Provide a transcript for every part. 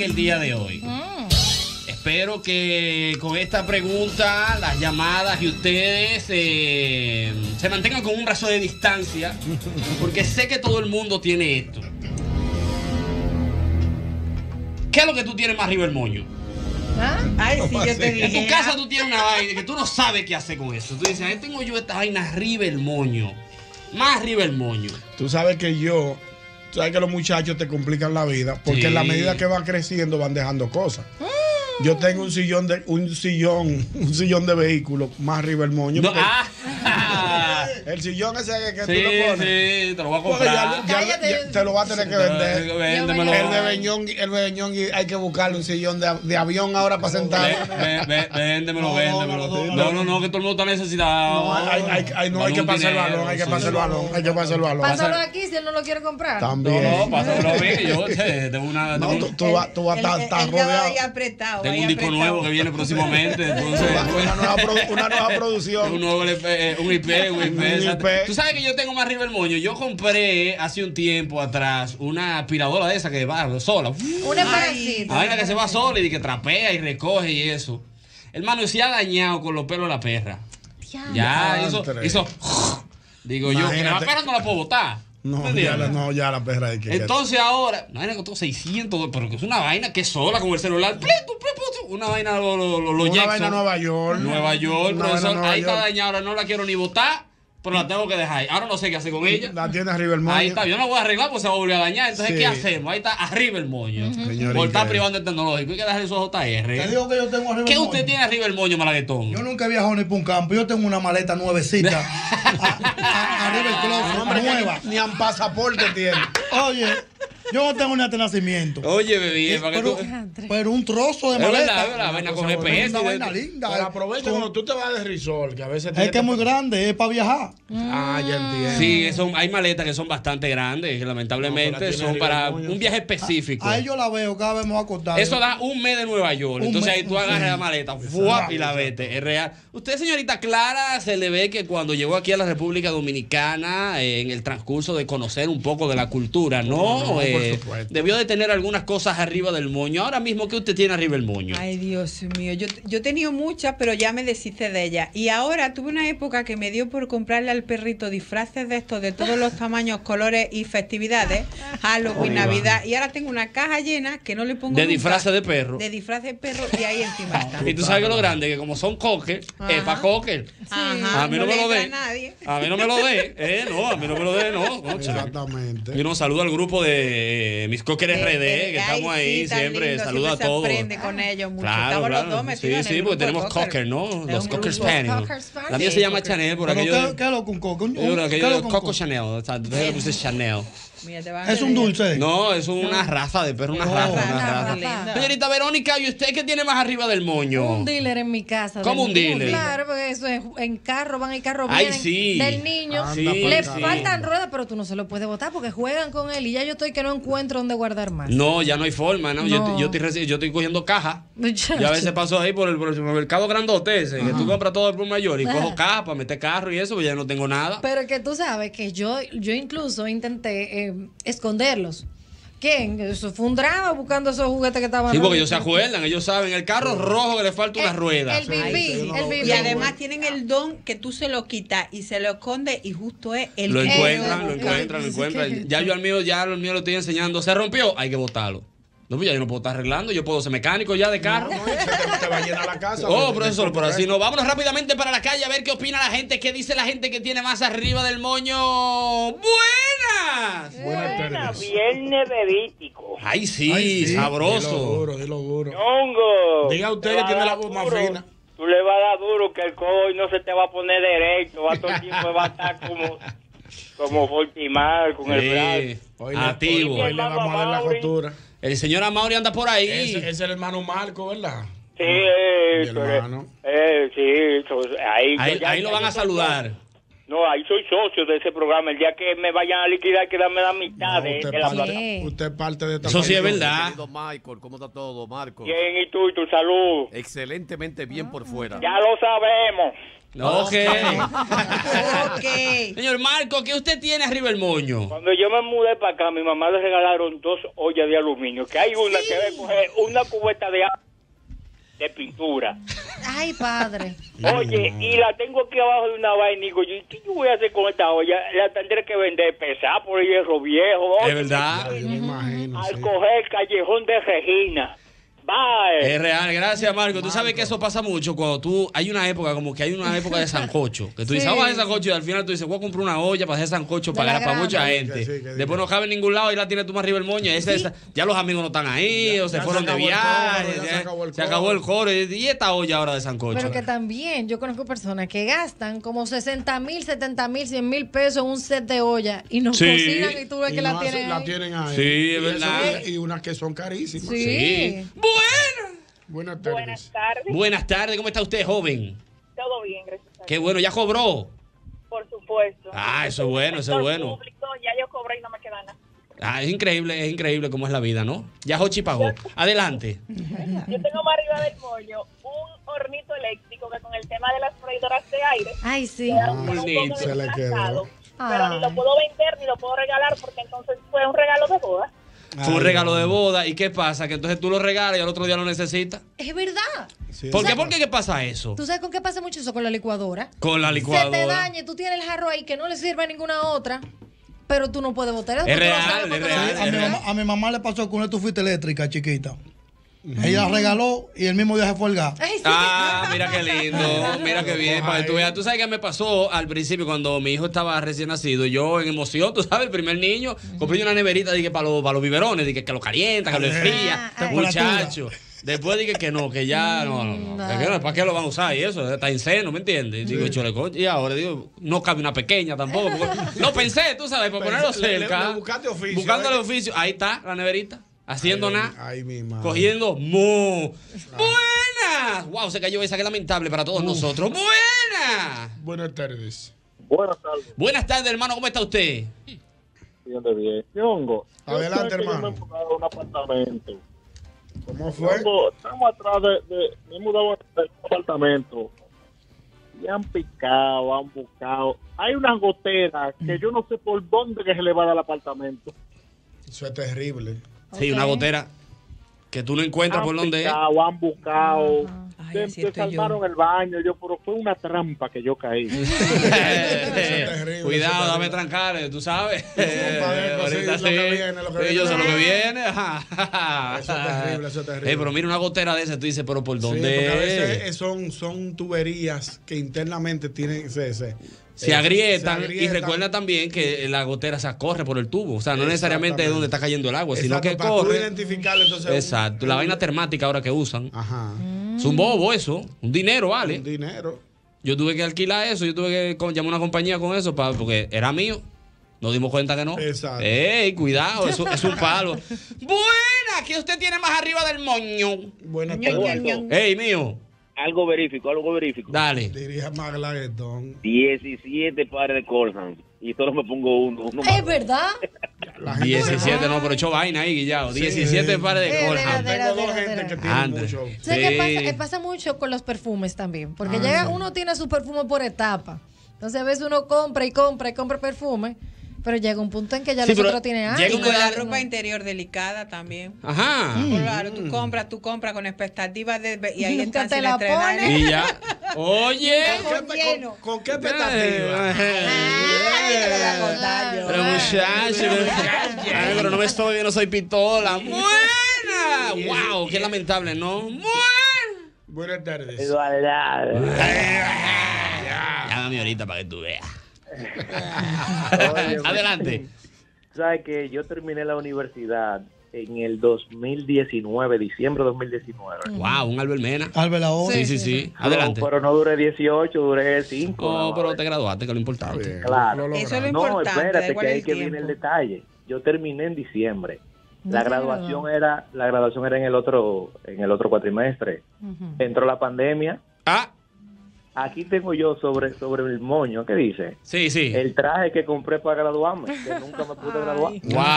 el día de hoy. Espero que con esta pregunta, las llamadas y ustedes se mantengan con un brazo de distancia, porque sé que todo el mundo tiene esto. ¿Qué es lo que tú tienes más arriba el moño? ¿Ah? Ay, sí, yo te dije. En tu casa tú tienes una vaina que tú no sabes qué hacer con eso. Tú dices, ahí tengo yo esta vaina arriba el moño. Más arriba el moño. Tú sabes que tú sabes que los muchachos te complican la vida, porque Sí. en la medida que van creciendo van dejando cosas. Yo tengo un sillón de vehículo más arriba el moño. No, el sillón ese que sí, tú lo pones. Sí, te lo voy a Porque comprar. ya te lo vas a tener que vender. Véndemelo. El de Beñón hay que buscarle un sillón de avión ahora para sentar. Véndemelo. No, que todo el mundo está necesitado. No, hay que pasar el balón, hay que pasar el balón. Pásalo aquí si él no lo quiere comprar. También. No, pásalo a mí, que yo tengo una. No, tú vas a estar rodeado. Ahí apretado. Tengo un disco nuevo que viene próximamente, entonces una nueva producción. Un nuevo un IP. Tú sabes que yo tengo más arriba el moño. Yo compré hace un tiempo atrás una aspiradora de esa que va sola. Una parasita. La vaina que se va sola y que trapea y recoge y eso. Hermano, se ha dañado con los pelos de la perra. Ya, hizo. Digo yo, que la perra no la puedo botar. Ya la perra hay que. Entonces ahora, una vaina que costó 600, pero que es una vaina que es sola con el celular. Una vaina Una Jackson. vaina Nueva York. Profesor, ahí está dañada, ahora no la quiero ni botar, pero la tengo que dejar ahí. Ahora no sé qué hacer con ella. La tiene arriba el moño. Ahí está, yo no la voy a arreglar porque se va a volver a dañar. Entonces, ¿qué hacemos? Ahí está arriba el moño. Por estar privando el tecnológico. Hay que dejar eso a JR. Te digo que yo tengo arriba ¿Qué el usted moño. tiene arriba el moño, Malaguetón? Yo nunca he viajado ni por un campo. Yo tengo una maleta nuevecita. Arriba el closet, nueva. Ni un pasaporte tiene. Oye, yo no tengo ni hasta nacimiento. Oye, bebé, para que tú. Pero un trozo de Es maleta. verdad, la vaina con GPS. Una vaina linda. Pero aprovecha cuando tú te vas de resort, que a veces Es que es muy grande, es para viajar. Ah, ya entiendo. Sí, hay maletas que son bastante grandes, que lamentablemente son para un viaje específico. Ahí yo la veo, cada vez me voy a acostar. Eso da un mes de Nueva York. Un Entonces mes, ahí tú agarras sí. la maleta ¡fua! Y la vete. Es real. Usted, señorita Clara, se le ve que cuando llegó aquí a la República Dominicana, en el transcurso de conocer un poco de la cultura, ¿no? Por supuesto. Debió de tener algunas cosas arriba del moño. Ahora mismo, ¿qué usted tiene arriba del moño? Ay, Dios mío. Yo he tenido muchas, pero ya me deshice de ellas. Y ahora tuve una época que me dio por comprarle al perrito disfraces de estos, de todos los tamaños, colores y festividades. Halloween, Navidad. Y ahora tengo una caja llena que no le pongo De nunca, disfraces de perro. de disfraces de perro y ahí encima está. Y tú sabes que lo grande, que como son cocker, es para cocker. Ajá, A mí no me le lo entra dé. a nadie. A mí no me lo dé. No, a mí no me lo dé, no. Exactamente. Y un saludo al grupo de mis cocker RD, que estamos ahí sí, tan siempre. lindo, Saludo a siempre se todos. aprende con ellos mucho. Claro, Estamos claro. los dos metidos Sí, en el porque grupo tenemos de cocker, ¿no? Es Los un cocker grupo. spaniel. Cocker Spaniel. La mía se llama Chanel, por ¿Pero aquello. qué es lo con coco? Yo creo que ¿Qué es lo yo con Coco coco? Chanel, o sea, tú le puse Chanel. Mira, te van a Es un reír. dulce. No, es una raza de perro, una raza. Linda. Señorita Verónica, ¿y usted qué tiene más arriba del moño? Un dealer en mi casa. ¿Cómo un dealer? Claro, porque eso es en carro, van en carro, Ay, vienen sí. del niño. Sí, Le sí. faltan ruedas, pero tú no se lo puedes botar porque juegan con él y ya yo estoy que no encuentro dónde guardar más. No, ya no hay forma, ¿no? No. Yo estoy cogiendo caja. Muchacho. Yo a veces paso ahí por el supermercado grandote ese, que tú compras todo el por mayor y cojo caja para meter carro y eso, pues ya no tengo nada. Pero que tú sabes que yo incluso intenté esconderlos. ¿Quién? Eso fue un drama buscando esos juguetes que estaban. Sí, porque ellos se acuerdan, ellos saben, el carro rojo que le falta una rueda. El bibí, el bibí. Y además tienen el don que tú se lo quitas y se lo escondes y justo es el Lo que encuentran. Ya el mío lo estoy enseñando. Se rompió, hay que botarlo. No, pues ya yo no puedo estar arreglando, yo puedo ser mecánico ya de carro. No, te va a llenar la casa. Oh, profesor, por así no. Vámonos rápidamente para la calle a ver qué opina la gente, qué dice la gente que tiene más arriba del moño. ¡Buenas! Buenas Viernes bebítico. Ay, sí, Ay, sí. sabroso. Dilo duro. Hongo. Diga usted Te que va tiene a la dar voz más duro. fina. Tú le vas a dar duro que el codo no se te va a poner derecho. Va todo el tiempo va a estar como Fortimar con el brazo. Hoy Activo. Hoy le vamos a dar la costura. El señor Amaury anda por ahí. Ese es el hermano Marco, ¿verdad? Sí, Mi hermano. sí, ahí Ahí lo van a saludar. No, ahí soy socio de ese programa. El día que me vayan a liquidar, que dame la mitad de la plata. Usted es parte de esta Eso sí es familia. verdad. Querido Michael, ¿cómo está todo, Marco? Bien, ¿y tú? ¿Y tu salud? Excelentemente bien por fuera. Ya lo sabemos. Ok. Ok. Señor Marco, ¿qué usted tiene arriba el moño? Cuando yo me mudé para acá, mi mamá le regalaron 2 ollas de aluminio. Que hay una que debe coger una cubeta de pintura. Ay, padre. Oye, y la tengo aquí abajo de una vaina y digo, ¿qué yo voy a hacer con esta olla? La tendré que vender pesada por el hierro viejo. Es Oye, verdad. Yo me imagino. al Sí. coger el callejón de Regina. Bye. Es real, gracias Marco. Tú sabes que eso pasa mucho cuando tú, hay una época de sancocho, que tú dices, vamos a hacer sancocho y al final tú dices, voy a comprar una olla para hacer sancocho De para la mucha grande. gente. Que sí, que Después no cabe en ningún lado y la tienes tú más arriba del moño. Ya los amigos no están ahí, o se ya fueron se de acabó el viaje, coro, ya se acabó el coro. Y esta olla ahora de sancocho. Pero que también yo conozco personas que gastan como 60,000, 70,000, 100,000 pesos en un set de olla y no Sí. cocinan y tú ves que Y la no tienen. la ahí. tienen ahí. Sí, es Y verdad. y unas que son carísimas. Sí. Sí. Bueno. Buenas tardes. Buenas tardes. Buenas tardes, ¿cómo está usted, joven? Todo bien, gracias a Dios. Qué bueno, ¿ya cobró? Por supuesto. Ah, eso es bueno, eso es bueno. Público, ya yo cobré y no me queda nada. Ah, es increíble cómo es la vida, ¿no? Ya Jochi pagó. Adelante. Yo tengo más arriba del moño un hornito eléctrico que con el tema de las freidoras de aire Ay, sí. queda un bonito. poco Se le quedó. desgastado. Pero ni lo Ay. puedo vender ni lo puedo regalar porque entonces fue un regalo de boda. Fue un regalo de boda. ¿Y qué pasa? Que entonces tú lo regalas y al otro día lo necesitas. Es verdad. Sí, ¿Por qué? sí. ¿Por qué pasa eso? ¿Tú sabes con qué pasa mucho eso con la licuadora? Con la Se te licuadora. dañe, tú tienes el jarro ahí que no le sirve a ninguna otra, pero tú no puedes botar eso. Es tú no real, sabes es por qué lo real, haces. A mi mamá le pasó con una estufita eléctrica chiquita. Ella la regaló y el mismo día se fue el gas. Ay, sí. Ah, mira qué lindo, mira qué bien. Para que tú veas, tú sabes qué me pasó al principio cuando mi hijo estaba recién nacido. Yo en emoción, tú sabes, el primer niño, compré una neverita dije, para los biberones, dije que lo calienta, que lo enfría. Ay. Muchacho. Después dije que no, que ya no. Es que no, ¿para qué lo van a usar? Y eso está en seno, ¿me entiendes? Digo, chole, coño, y ahora digo, no cabe una pequeña tampoco. Lo pensé, tú sabes, para ponerlo cerca. Le buscaste oficio. Buscándole oficio. Ahí está la neverita, haciendo nada. Ay, mi madre. Cogiendo ¡Buenas! ¡Wow! Se cayó esa, que lamentable para todos nosotros. ¡Buenas! Buenas tardes. Buenas tardes. Buenas tardes, hermano. ¿Cómo está usted? Bien, bien. Ñongo, Adelante, yo sé que hermano. Yo me he mudado a un apartamento. ¿Cómo fue? Estamos atrás me he mudado a un apartamento. Y han picado, han buscado. Hay unas goteras que yo no sé por dónde que se le va a dar al apartamento. Eso es terrible. Sí, una gotera que tú no encuentras por dónde es. Han buscado. Ay, así estoy yo. saltaron el baño, pero fue una trampa que yo caí. terrible, Cuidado, eso es dame terrible. trancarle, tú sabes. compadre, sí, lo que viene, lo que Sí, yo sé viene. lo que viene. Eso es terrible, eso es terrible. Pero mira una gotera de esa, tú dices, pero ¿por Sí, dónde? porque a veces son tuberías que internamente tienen Se agrietan, y agrietan. recuerda también que la gotera se corre por el tubo. O sea, no necesariamente es Exactamente. donde está cayendo el agua, sino Exacto, que para tú corre. identificarlo, entonces, Exacto. La vaina termática ahora que usan. Ajá. Es un bobo eso. Un dinero, vale. Un dinero. Yo tuve que alquilar eso. Yo tuve que llamar a una compañía con eso porque era mío. Nos dimos cuenta que no. Exacto. ¡Ey, cuidado! Eso es un palo. ¡Buena! ¿Qué usted tiene más arriba del moño? Buenas Ñon, tardes. ñon, ñon. ¡Ey, mío! Algo verifico. Dale. Diría Maglaguetón. 17 pares de Colhan. Y solo me pongo uno Es verdad. La gente 17, no, pero echó vaina ahí, Guillao. 17 pares de Eh, Colham. Tengo dos Mira, gente mira. que tienen Ande. mucho. ¿Sabes qué pasa? Sí. Pasa mucho con los perfumes también. Porque Ah, sí. uno tiene su perfume por etapa. Entonces a veces uno compra y compra y compra perfume, pero llega un punto en que ya Sí, los pero otros tienen llega Y años. con la edad- ropa interior delicada también. Ajá. Claro, tú compras con expectativas y ahí Nunca entras te sin la estrenar. pones. Y ya. Oye. ¿Con qué expectativa? Ay, te lo voy a contar yo. Pero muchacho, ay, pero no me estoy viendo, soy pistola. ¡Buena! ¡Wow! Qué lamentable, ¿no? ¡Buena! Buenas tardes. Llámame ahorita para que tú veas. Oye, Adelante. Sabes que yo terminé la universidad en el 2019, diciembre de 2019. Wow, un Albert Mena. Albert la Sí, sí, sí. Adelante. No, pero no duré 18, duré 5. Oh, pero te graduaste, que es lo importante. Bien, Claro. lo Eso es lo logramos. No, importante, da espérate, igual que ahí el que viene el tiempo. detalle. Yo terminé en diciembre. No La se graduación era en el otro cuatrimestre. Entró la pandemia. Ah, aquí tengo yo sobre el moño. ¿Qué dice? Sí, sí. El traje que compré para graduarme, que nunca me pude graduar.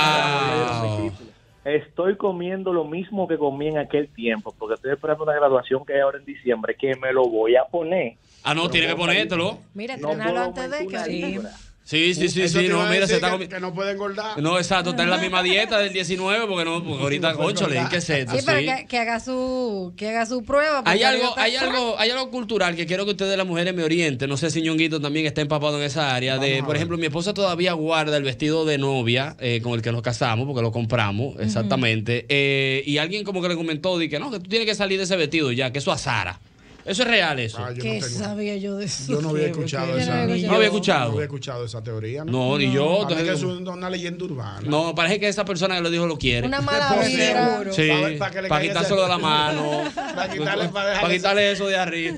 Wow. Estoy comiendo lo mismo que comí en aquel tiempo, porque estoy esperando una graduación que hay ahora en diciembre, que me lo voy a poner. Ah, no, tiene que ponértelo. Mira, entrenarlo antes de que... Sí, No, mira, se está que no puede engordar. No, exacto, está en la misma dieta del 19, porque ahorita, conchole, ¿qué es esto? Sí, pero que haga su prueba. Hay algo cultural que quiero que ustedes, las mujeres, me orienten. No sé si Ñonguito también está empapado en esa área. Por ejemplo, mi esposa todavía guarda el vestido de novia con el que nos casamos, porque lo compramos, exactamente. Y alguien como que le comentó, que no, que tú tienes que salir de ese vestido ya, que eso azara. Eso es real, eso. ¿Qué sabía yo de eso? Yo no había escuchado esa. No había escuchado. No había escuchado esa teoría. No, ni yo. Parece que es una leyenda urbana. No, parece que esa persona que lo dijo lo quiere. Una mala vibra. Sí, para quitárselo de la mano. Para quitarle eso de arriba.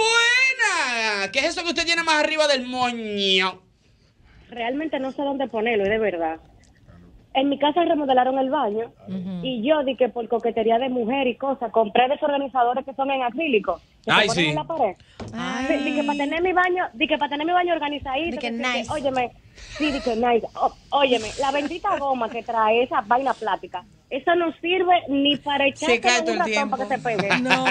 Buena. ¿Qué es eso que usted tiene más arriba del moño? Realmente no sé dónde ponerlo, de verdad. En mi casa remodelaron el baño y yo di que por coquetería de mujer y cosas compré desorganizadores que son en acrílico que se ponen en la pared. Di que para tener mi baño organizadito. Que nice. Óyeme, sí, di que nice. Óyeme, la bendita goma que trae esa vaina plástica, eso no sirve ni para echarse un ratón para que se pegue. No.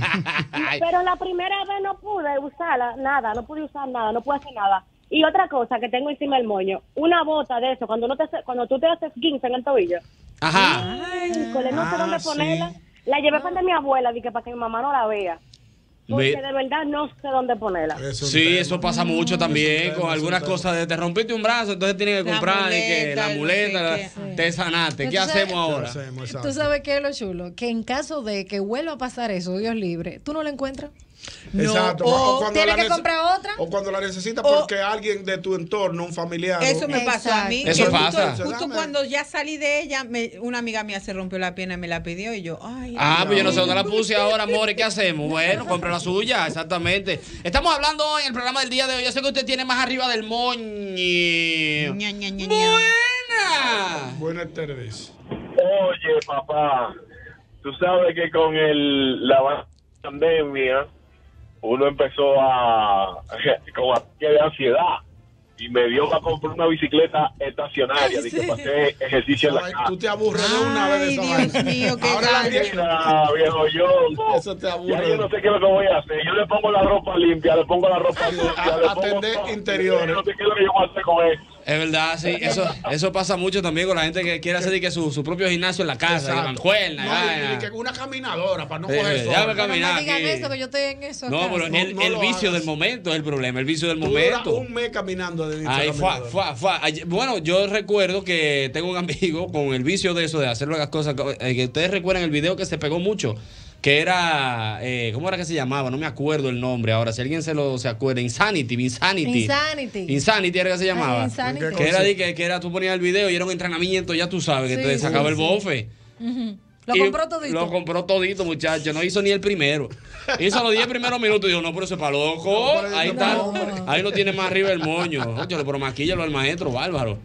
Pero la primera vez no pude usarla, no pude hacer nada. Y otra cosa que tengo encima del moño, una bota de eso, cuando tú te haces 15 en el tobillo. Ajá. No sé dónde ponerla. La llevé para mi abuela, para que mi mamá no la vea. Porque de verdad no sé dónde ponerla. Sí, eso pasa mucho también con algunas cosas de te rompiste un brazo, entonces tienes que comprar la muleta, te sanaste. ¿Qué hacemos ahora? ¿Tú sabes qué es lo chulo? Que en caso de que vuelva a pasar eso, Dios libre, ¿tú no la encuentras? Exacto. O tienes que comprar otra. O cuando la necesitas porque alguien de tu entorno, un familiar. Eso me pasó a mí. Eso pasa. Justo cuando ya salí de ella, una amiga mía se rompió la pierna y me la pidió y yo, pues yo no sé dónde la puse ahora, amor. ¿Qué hacemos? Bueno, compra la suya, exactamente. Estamos hablando hoy en el programa del día de hoy. Yo sé que usted tiene más arriba del moño. Buena. Buenas tardes. Oye, papá, tú sabes que con la pandemia uno empezó con ataque de ansiedad y me dio para comprar una bicicleta estacionaria, de que pasé ejercicio en la casa. Tú te aburres de una vez de esa vaina. Dios mío, qué ahora la viejo, eso te aburre. Ya yo no sé qué es lo que voy a hacer. Yo le pongo la ropa limpia, le pongo la ropa limpia, le atender interiores. No sé qué es lo que yo voy a hacer con eso. Es verdad, sí. Eso pasa mucho también con la gente que quiere hacer su propio gimnasio en la casa, mancuerna. Una caminadora para no coger sol. Déjame caminar. No digan eso, que yo estoy en eso. No, pero el vicio del momento es el problema, el vicio del momento. Un mes caminando de Bueno, yo recuerdo que tengo un amigo con el vicio de eso, de hacer las cosas. Que ustedes recuerdan el video que se pegó mucho, que era, ¿cómo era que se llamaba? No me acuerdo el nombre ahora. Si alguien se acuerda, Insanity era que se llamaba. Que era, tú ponías el video y era un entrenamiento, ya tú sabes, que te sacaba el bofe. Lo compró todito. Muchacho. No hizo ni el primero. Hizo los 10 primeros minutos y dijo, no, pero eso es para loco. Ahí está. Ahí lo tiene más arriba el moño. Pero maquíllalo al maestro, bárbaro.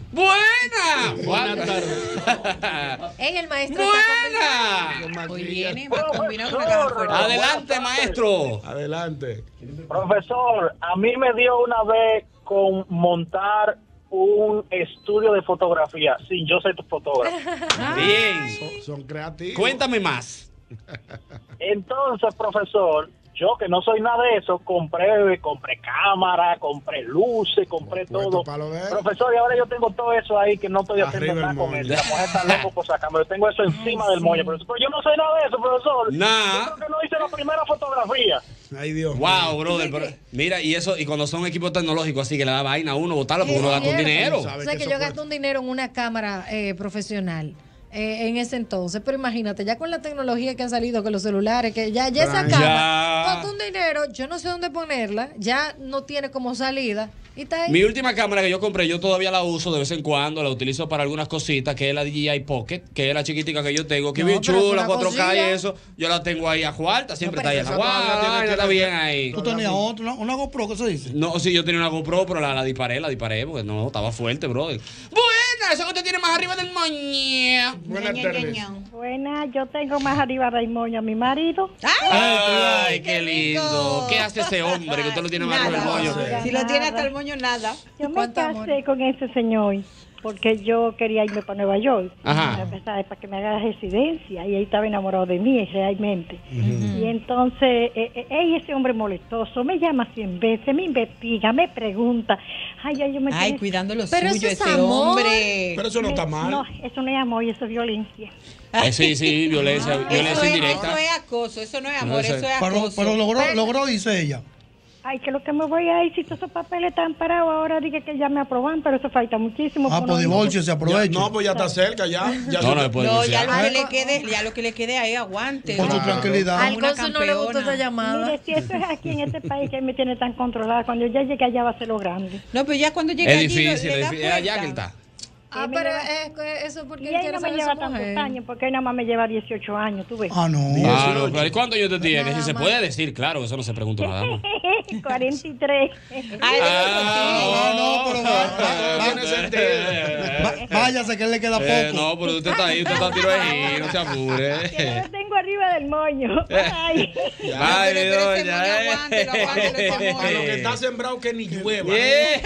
Buenas tardes. El maestro Buena. Hoy viene, va a combinar con una caja fuerte. Adelante, maestro. Adelante. Profesor, a mí me dio una vez con montar un estudio de fotografía. Sí, yo soy tu fotógrafo. Bien. Son creativos. Cuéntame más. Entonces, profesor, yo que no soy nada de eso, compré cámara, compré luces, compré todo. Profesor, y ahora yo tengo todo eso ahí que no estoy haciendo nada con él. La mujer está loco por sacarme. Yo tengo eso encima del moño. Pero yo no soy nada de eso, profesor. Nah. Yo creo que no hice la primera fotografía. Ay, Dios. Wow, brother. Pero, mira, y cuando son equipos tecnológicos así que le da vaina a uno botarlo porque uno gasta un dinero. O sea, que yo gasto un dinero en una cámara profesional. En ese entonces, pero imagínate, ya con la tecnología que han salido, con los celulares, que ya esa cámara costó un dinero, yo no sé dónde ponerla, ya no tiene como salida. Y está ahí. Mi última cámara que yo compré, yo todavía la uso de vez en cuando, la utilizo para algunas cositas, que es la DJI Pocket, que es la chiquitica que yo tengo, que es bien chula, 4K y eso, yo la tengo ahí a cuarta, siempre está ahí en la guarda, está bien ahí. ¿Tú tenías otra, una GoPro, qué se dice? No, sí, yo tenía una GoPro, pero la disparé, porque no, estaba fuerte, brother. Buena, eso que usted tiene más arriba del moño. Buenas tardes. Buenas, yo tengo más arriba del moño a mi marido. Ay, qué lindo. ¿Qué hace ese hombre que usted lo tiene más arriba del moño? Si lo tiene hasta el moño, nada. Yo me casé con ese señor porque yo quería irme para Nueva York. Ajá. Para que me haga residencia. Y ahí estaba enamorado de mí, realmente. Y entonces, ese hombre molestoso me llama 100 veces, me investiga, me pregunta. Yo me Ay, cuidando lo Pero suyo, eso es ese amor. hombre. Pero eso no está mal. No, eso no es amor, eso es violencia. Sí, violencia indirecta. Eso es acoso, eso no es amor, No sé. eso es acoso. Pero logró, dice ella. Ay, que lo que me voy a ir, si todos esos papeles están parados, ahora dije que ya me aproban, pero eso falta muchísimo. Pues divorcio, se aprovecha. No, pues ya está cerca, ya. No, ya lo que le quede ahí, aguante. Con su tranquilidad. Al cónsul no le gustó esa llamada. Mire, si eso es aquí en este país que me tiene tan controlada, cuando ya llegue allá va a ser lo grande. No, pero ya cuando llegue Es allí, difícil, le da es allá puerta. que él está. Pero eso es porque Y él él quiere no me saber lleva su tantos mujer. años, porque él nada más me lleva 18 años, tú ves. Claro, pero ¿y cuántos años te tiene? Si se puede decir, claro, que eso no se pregunta nada más. 43. Tiene sentido. Váyase que él le queda poco. No, pero usted está ahí, usted está a tiro de giro, no se apure. Que lo tengo arriba del moño. Ay. Ay, mi doña. Para lo que está sembrado que ni llueva.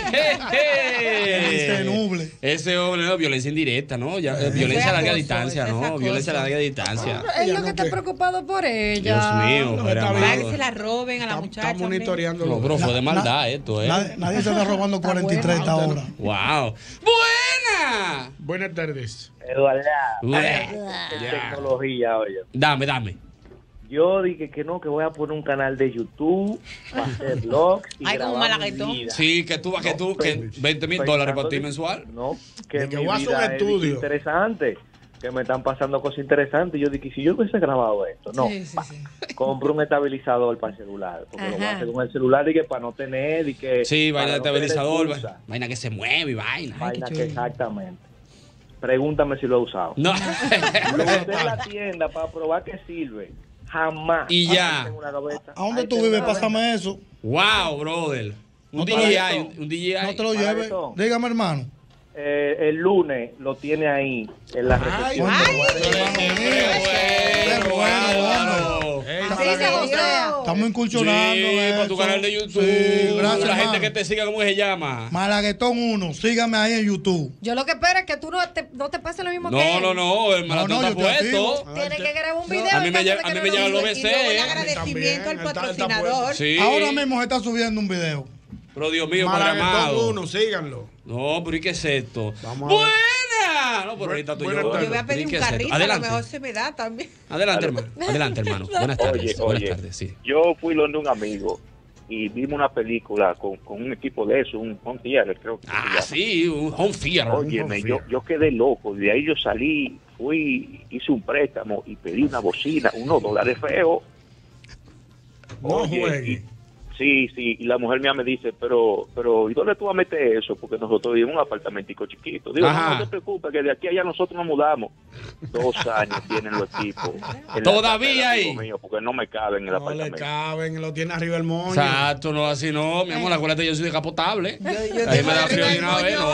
Se nuble. Ese hombre, no, violencia indirecta, ¿no? Violencia a larga distancia, ¿no? Violencia a larga distancia. Es lo que está preocupado por ella. Dios mío, padre Para amado. que se la roben a la muchacha. Está monitoreando. No, pero fue de maldad esto, ¿eh? Nadie se está robando 43 hasta ahora. ¡Wow! ¡Buena! Buenas tardes. Eduarda. Buena. Tecnología, oye. Dame. Yo dije que no, que voy a poner un canal de YouTube para hacer vlogs y Ay, como grabar mi malaguetón. vida. Sí, que $20,000 para ti mensual. No, que De que mi voy a hacer un vida es estudio. interesante, que me están pasando cosas interesantes. Yo dije, si yo hubiese grabado esto, no, compro un estabilizador para el celular, porque lo voy a hacer con el celular y que para no tener y que Sí, vaina de para no tener estabilizador, excusa. vaina que se mueve y vaina. Vaina que exactamente. Pregúntame si lo he usado. No. Lo usé en la tienda para probar que sirve. Jamás. Y ya. Tengo una gaveta. ¿A dónde Ahí tú tengo vives? una Pásame eso. Wow, brother. Un No te DJI, un DJI. No te lo lleves. Dígame, hermano. El lunes lo tiene ahí en la recepción. Estamos incursionando. Sí, para tu canal de YouTube. Sí, gracias, la gente hermano. que te siga, ¿cómo se llama? Malaguetón 1. Sígame ahí en YouTube. Yo lo que espero es que tú no te pase lo mismo que No, él. no, el maratón yo está estoy puesto. activo. Tienes que grabar un video. A mí me llegan los Y luego el BC. agradecimiento al También, está patrocinador. Sí. Ahora mismo se está subiendo un video. Pero Dios mío, padre Malaguetón amado. 1, síganlo. No, pero ¿y qué es esto? Vamos a ver. ¡Buena! No, pero ahorita tú y yo. Yo voy a pedir un ¿Qué es esto? carrito, a lo Adelante. mejor se me da también. Adelante, hermano. Adelante, hermano. Buenas tardes. Buenas Oye, tardes, sí. yo fui donde un amigo y vimos una película con un equipo de eso, un home theater, creo que se llama. Sí, un home theater. Óyeme, yo quedé loco. De ahí yo salí, fui, hice un préstamo y pedí una bocina, unos $1 feos. No Oye, juegue. Sí, y la mujer mía me dice, pero, ¿y dónde tú vas a meter eso? Porque nosotros vivimos en un apartamentico chiquito. Digo, no te preocupes, que de aquí a allá nosotros nos mudamos. 2 años tienen los equipos. Todavía ahí. Mío, porque no me caben en el No apartamento. le caben, lo tiene arriba el moño. Exacto, no, así no. Mi amor, acuérdate, yo soy decapotable. yo Ahí me da frío de una vez. No,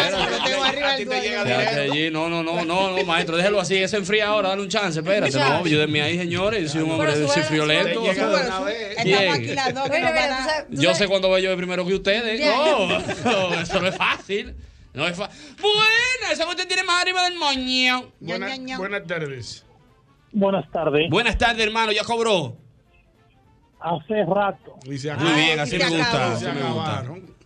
espérate. Allí. No, maestro, déjelo así. Se enfría ahora, dale un chance, espérate. No, ayúdenme ahí, señores. Yo soy un hombre, soy friolento. Estamos aquí las dos que nos van a... Yo sé cuándo voy yo primero que ustedes. No, eso no es fácil. No es fácil. Buena, esa usted tiene más arriba del moño. Buenas tardes. Buenas tardes. Buenas tardes, hermano. ¿Ya cobró? Hace rato. Muy bien, así me gusta. Así me gusta.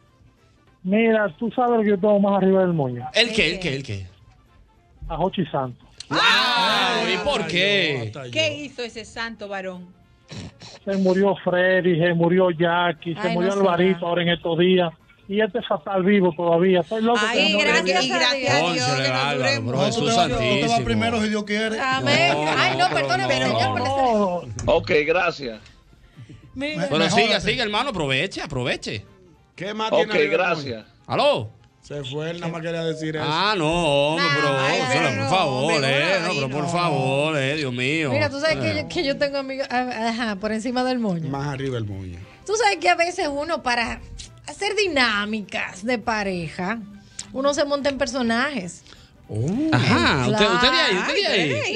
Mira, tú sabes lo que yo tengo más arriba del moño. ¿El qué? A Jochi Santos. ¿Y por qué? ¿Qué hizo ese santo varón? Se murió Freddy, se murió Jackie, se murió Alvarito ahora en estos días. Y este fatal vivo todavía. Estoy loco. Ay, gracias a Dios que nos duremos. Jesús santísimo. Tú te vas primero si Dios quiere. Amén. Ay, no, perdóneme, señor. Ok, gracias. Bueno, siga, hermano, aproveche. ¿Qué más tiene arriba el gracias. ¿Aló? Se fue, él nada más quería decir eso. Ah, no, hombre, por favor, por favor, Dios mío. Mira, tú sabes que yo tengo amigos, por encima del moño. Más arriba el moño. Tú sabes que a veces uno para hacer dinámicas de pareja, uno se monta en personajes. Ajá, usted de ahí.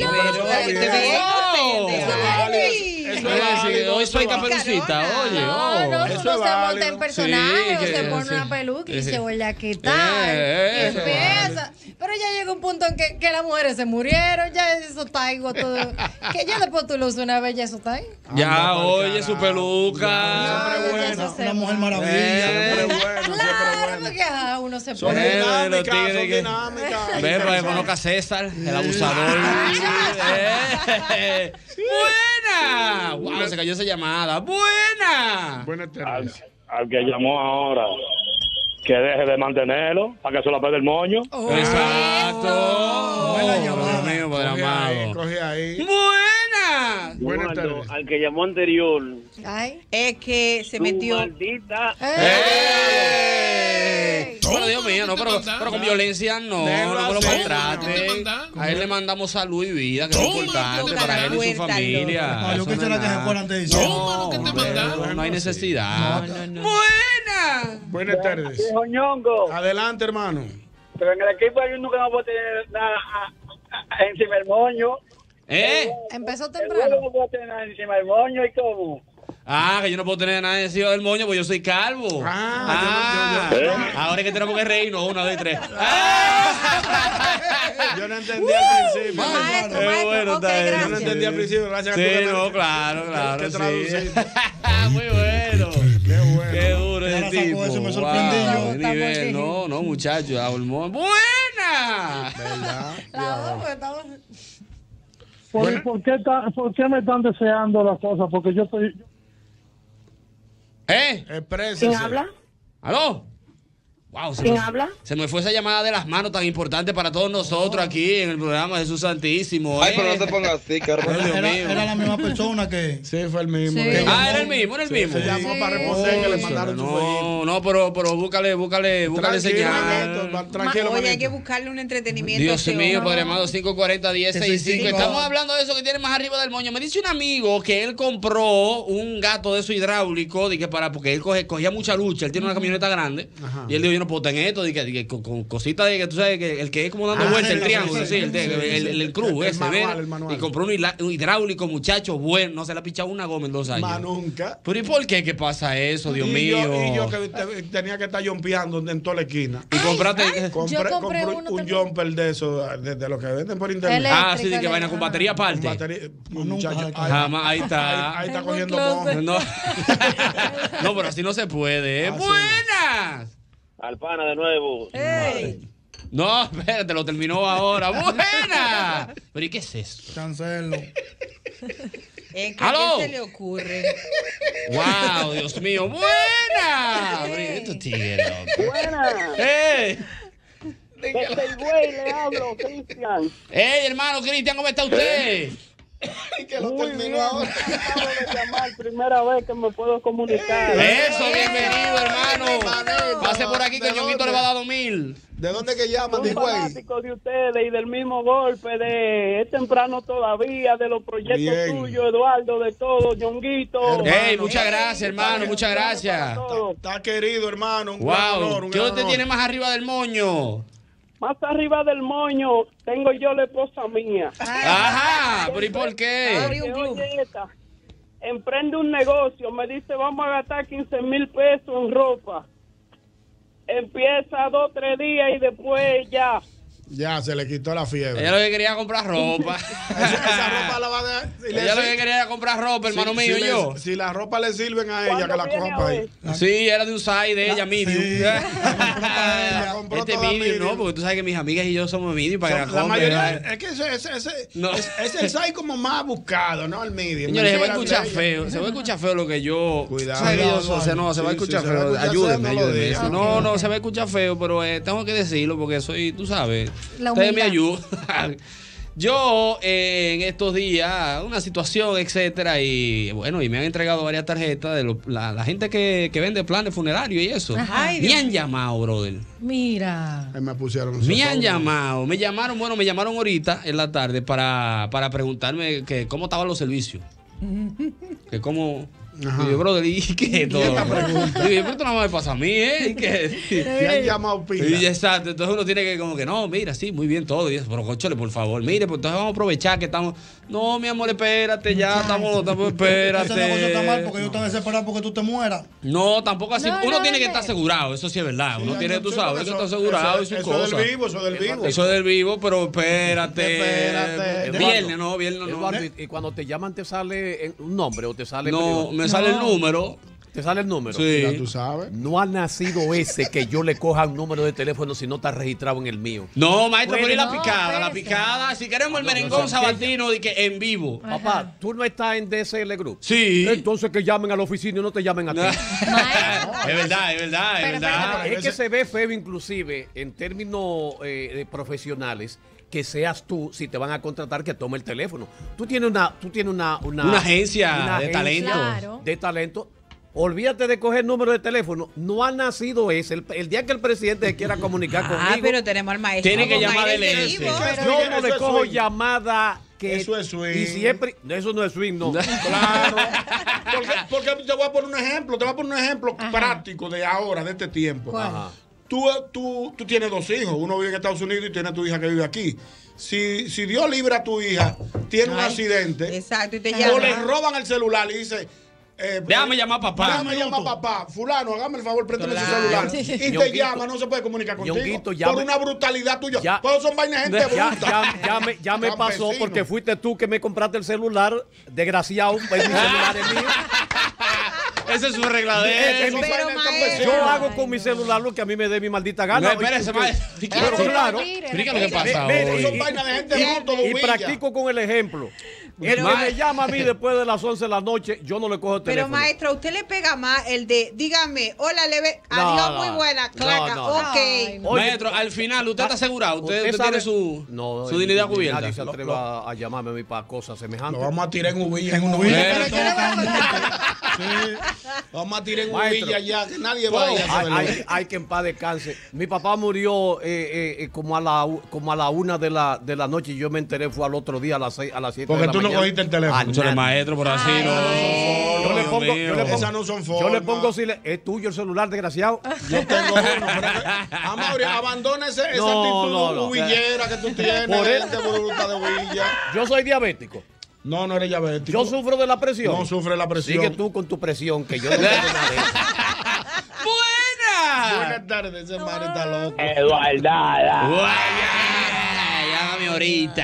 Hoy soy Caperucita, oye. Uno se monta en personajes, se pone una peluca y se vuelve a quitar. Empieza. Pero ya llega un punto en que las mujeres se murieron, ya eso está ahí, todo. Que ya después tú lo usas una vez, ya eso está ahí. Ya, oye, su peluca. Siempre buena. Una mujer maravilla. Siempre bueno. Claro, porque uno se Son pone. dinámicas. Ven, para que conozca a César, el abusador. ¡Buena! ¡Wow! Se cayó esa llamada. ¡Buena! Buenas tardes. Al que llamó ahora, que deje de mantenerlo para que se lo pegue el moño. Exacto. Buena llamada. Dios mío, padre amado. Coge ahí. ¡Buena! Buenas tardes. Al que llamó anterior. Ay. Es que se metió. Maldita. Pero Dios mío, no, pero con violencia no me lo maltraten. A él le mandamos salud y vida, que es importante para él y su familia. Yo quisiera que se fueran de no hay necesidad. ¡Buena! Buenas tardes. Viejo Ñongo. Adelante, hermano. Pero en el equipo yo nunca no puedo tener nada encima del moño. Empezó Yo temprano. no puedo tener nada encima del moño y cómo. Que yo no puedo tener nada encima del moño porque yo soy calvo. Ahora es que tenemos que reírnos. 1, 2 y 3. Yo no entendí al principio. Bueno, yo no entendí al principio. Gracias a sí, tú. No, claro. Que Sí. Muy bueno. Qué bueno. Qué duro ese tipo. Eso me sorprendí yo. Nivel. No, muchachos. ¡Buena! ¿Por qué me están deseando las cosas? Porque yo estoy... Exprésese. ¿Quién habla? ¿Aló? Wow, ¿Quién habla? Se me fue esa llamada de las manos tan importante para todos nosotros aquí en el programa Jesús Santísimo. Ay, pero no te pongas así, Carlos. Era la misma persona que... Sí, fue el mismo. Sí. Era el mismo. Se llamó para responder que le mandaron su fueguito. No, pero búscale señal. Tranquilo, Oye, hay que buscarle un entretenimiento. Dios mío, Padre amado, 540-1065. Estamos hablando de eso que tiene más arriba del moño. Me dice un amigo que él compró un gato de eso hidráulico, porque él cogía mucha lucha. Él tiene una camioneta grande. Y él dijo, yo no puedo tener esto, con cositas de que tú sabes que el que es como dando vueltas, el triángulo, el cruz ese, el manual. Y compró un hidráulico, muchacho, bueno, no se le ha pichado una goma en 2 años. Más nunca. Pero ¿y por qué? ¿Qué pasa eso, Dios mío? Y yo que tenía que estar jompeando en toda la esquina. Y compraste. Compré un jumper de eso, de lo que venden por internet. Sí, de que vaina con batería aparte. Muchacho, ahí está. Ahí está cogiendo mojo. No, pero así no se puede. ¡Buenas! Al pana de nuevo. No, espérate, lo terminó ahora. ¡Buena! Pero ¿y qué es eso? Cancelo. ¿Aló? ¿Qué se le ocurre? ¡Wow, Dios mío! ¡Buena! Estos tigres, loco. Buena. Desde el güey le hablo, Cristian. Hermano Cristian, ¿cómo está usted? Que lo Muy terminó bien, ahora. acabo de llamar, primera vez que me puedo comunicar. Eso, bienvenido, hermano. Pase por aquí que Ñonguito le va a dar 2,000. ¿De dónde que llaman, Un fanático de ustedes y del mismo golpe de Es Temprano Todavía, de los proyectos tuyos, Eduardo, de todo, Ñonguito. Muchas gracias, hermano, muchas gracias. Está querido, hermano. Un wow. gran honor, ¿Qué usted tiene más arriba del moño? Más arriba del moño tengo yo la esposa mía. Ajá, pero ¿y por qué? Oye, emprende un negocio, me dice vamos a gastar 15,000 pesos en ropa. Empieza 2 o 3 días y después ya se le quitó la fiebre. Ella lo que quería era comprar ropa. esa ropa la va a dejar. Ella lo que quería era comprar ropa, hermano mío, yo. Si la ropa le sirven a ella, que la coja para ahí. Sí, era de un size de ella, medium. Medium, no, porque tú sabes que mis amigas y yo somos medium para que la mayoría, es que es el size como más buscado, ¿no? El medium. Señores, se va a escuchar feo. Se va a escuchar feo lo que yo. Cuidado. ¿Sabes que yo soy? No, se va a escuchar feo. Ayúdenme. No, se va a escuchar feo, pero tengo que decirlo porque soy, tú sabes. Ustedes me ayudan. Yo en estos días, una situación, etcétera, y bueno, y me han entregado varias tarjetas de la gente que vende planes funerarios y eso. Ay, me han llamado, brother. Mira. Me pusieron. Me han llamado. Me llamaron ahorita en la tarde para preguntarme que cómo estaban los servicios. Que cómo Y yo, brother, ¿y qué es todo? esta pregunta? Y yo, pero esto no me pasa a mí, ¿eh? ¿Y qué? Te han llamado pila. Y exacto, entonces uno tiene que como que, no, mira, sí, muy bien todo. Y eso, pero cóchale, por favor, mire, pues entonces vamos a aprovechar que estamos. No, mi amor, espérate, ya estamos, espérate. Ese negocio está mal porque yo estoy desesperado porque tú te mueras. No, tampoco así. Uno tiene que estar asegurado, eso sí es verdad. Uno tiene, tú sabes, que está asegurado y sus cosas. Eso es del vivo, eso es del vivo. Eso es del vivo, pero espérate. Viernes no. Eduardo, y cuando te llaman, ¿te sale un nombre o te sale? No, me sale el número. ¿Te sale el número? Sí. Ya tú sabes. No ha nacido ese que yo le coja un número de teléfono si no está registrado en el mío. No, maestro, Bueno, pero la picada. Si queremos el merengón sabatino, de que en vivo. Papá, ¿tú no estás en DSL Group? Sí. Entonces que llamen a la oficina y no te llamen a ti. Es verdad. Es que se ve feo inclusive en términos profesionales que seas tú, si te van a contratar, que tome el teléfono. Tú tienes una agencia de talento. Claro. De talento. Olvídate de coger número de teléfono. No ha nacido ese. El día que el presidente se quiera comunicar conmigo. Pero tenemos al maestro. Tiene que llamar del Yo no le cojo llamada que. Eso es swing. Y siempre. Eso no es swing, no. Claro. Porque te voy a poner un ejemplo. Te voy a poner un ejemplo práctico de ahora, de este tiempo. Ajá. Tú tienes 2 hijos. Uno vive en Estados Unidos y tiene tu hija que vive aquí. Si Dios libra a tu hija, tiene un accidente. Exacto, y te o llama. le roban el celular y dice. Déjame llamar a papá. Déjame llamar a papá. Fulano, hágame el favor, préstame su celular. Y te llama, no se puede comunicar contigo. Por una brutalidad tuya. Todos son vainas gente bruta. Ya me pasó porque fuiste tú que me compraste el celular. Desgraciado, pues mi celular es mío. Ese es su arregladero. Yo hago con mi celular lo que a mí me dé mi maldita gana. No, espérese, maestro. Pero claro. Explica lo que pasa Y practico con el ejemplo. El que me llama a mí después de las 11 de la noche, yo no le cojo el teléfono. Pero maestro, usted le pega más el de, dígame, hola, adiós, muy buena, claca, ok. Maestro, al final, ¿usted está asegurado? ¿Usted tiene su dignidad cubierta? Nadie se atreva a llamarme a mí para cosas semejantes. Lo vamos a tirar en Uvilla. Vamos a tirar en Uvilla ya, que nadie vaya a saberlo. Hay que en paz descanse. Mi papá murió como a la 1 de la noche y yo me enteré fue al otro día a las 7 de la mañana. Porque tú no cogiste el teléfono. Escúchale, maestro, por así Esas no son formas. Yo le pongo es tuyo el celular, desgraciado. Yo tengo uno. Amaury, abandona esa actitud uvillera que tú tienes. De bruta de Uvilla. Yo soy diabético. No eres diabético. Yo sufro de la presión. No sufre la presión. Sigue tú con tu presión, que yo no tengo nada de eso. Buenas tardes, ese Mari está loco. Eduardada. Llámame ahorita.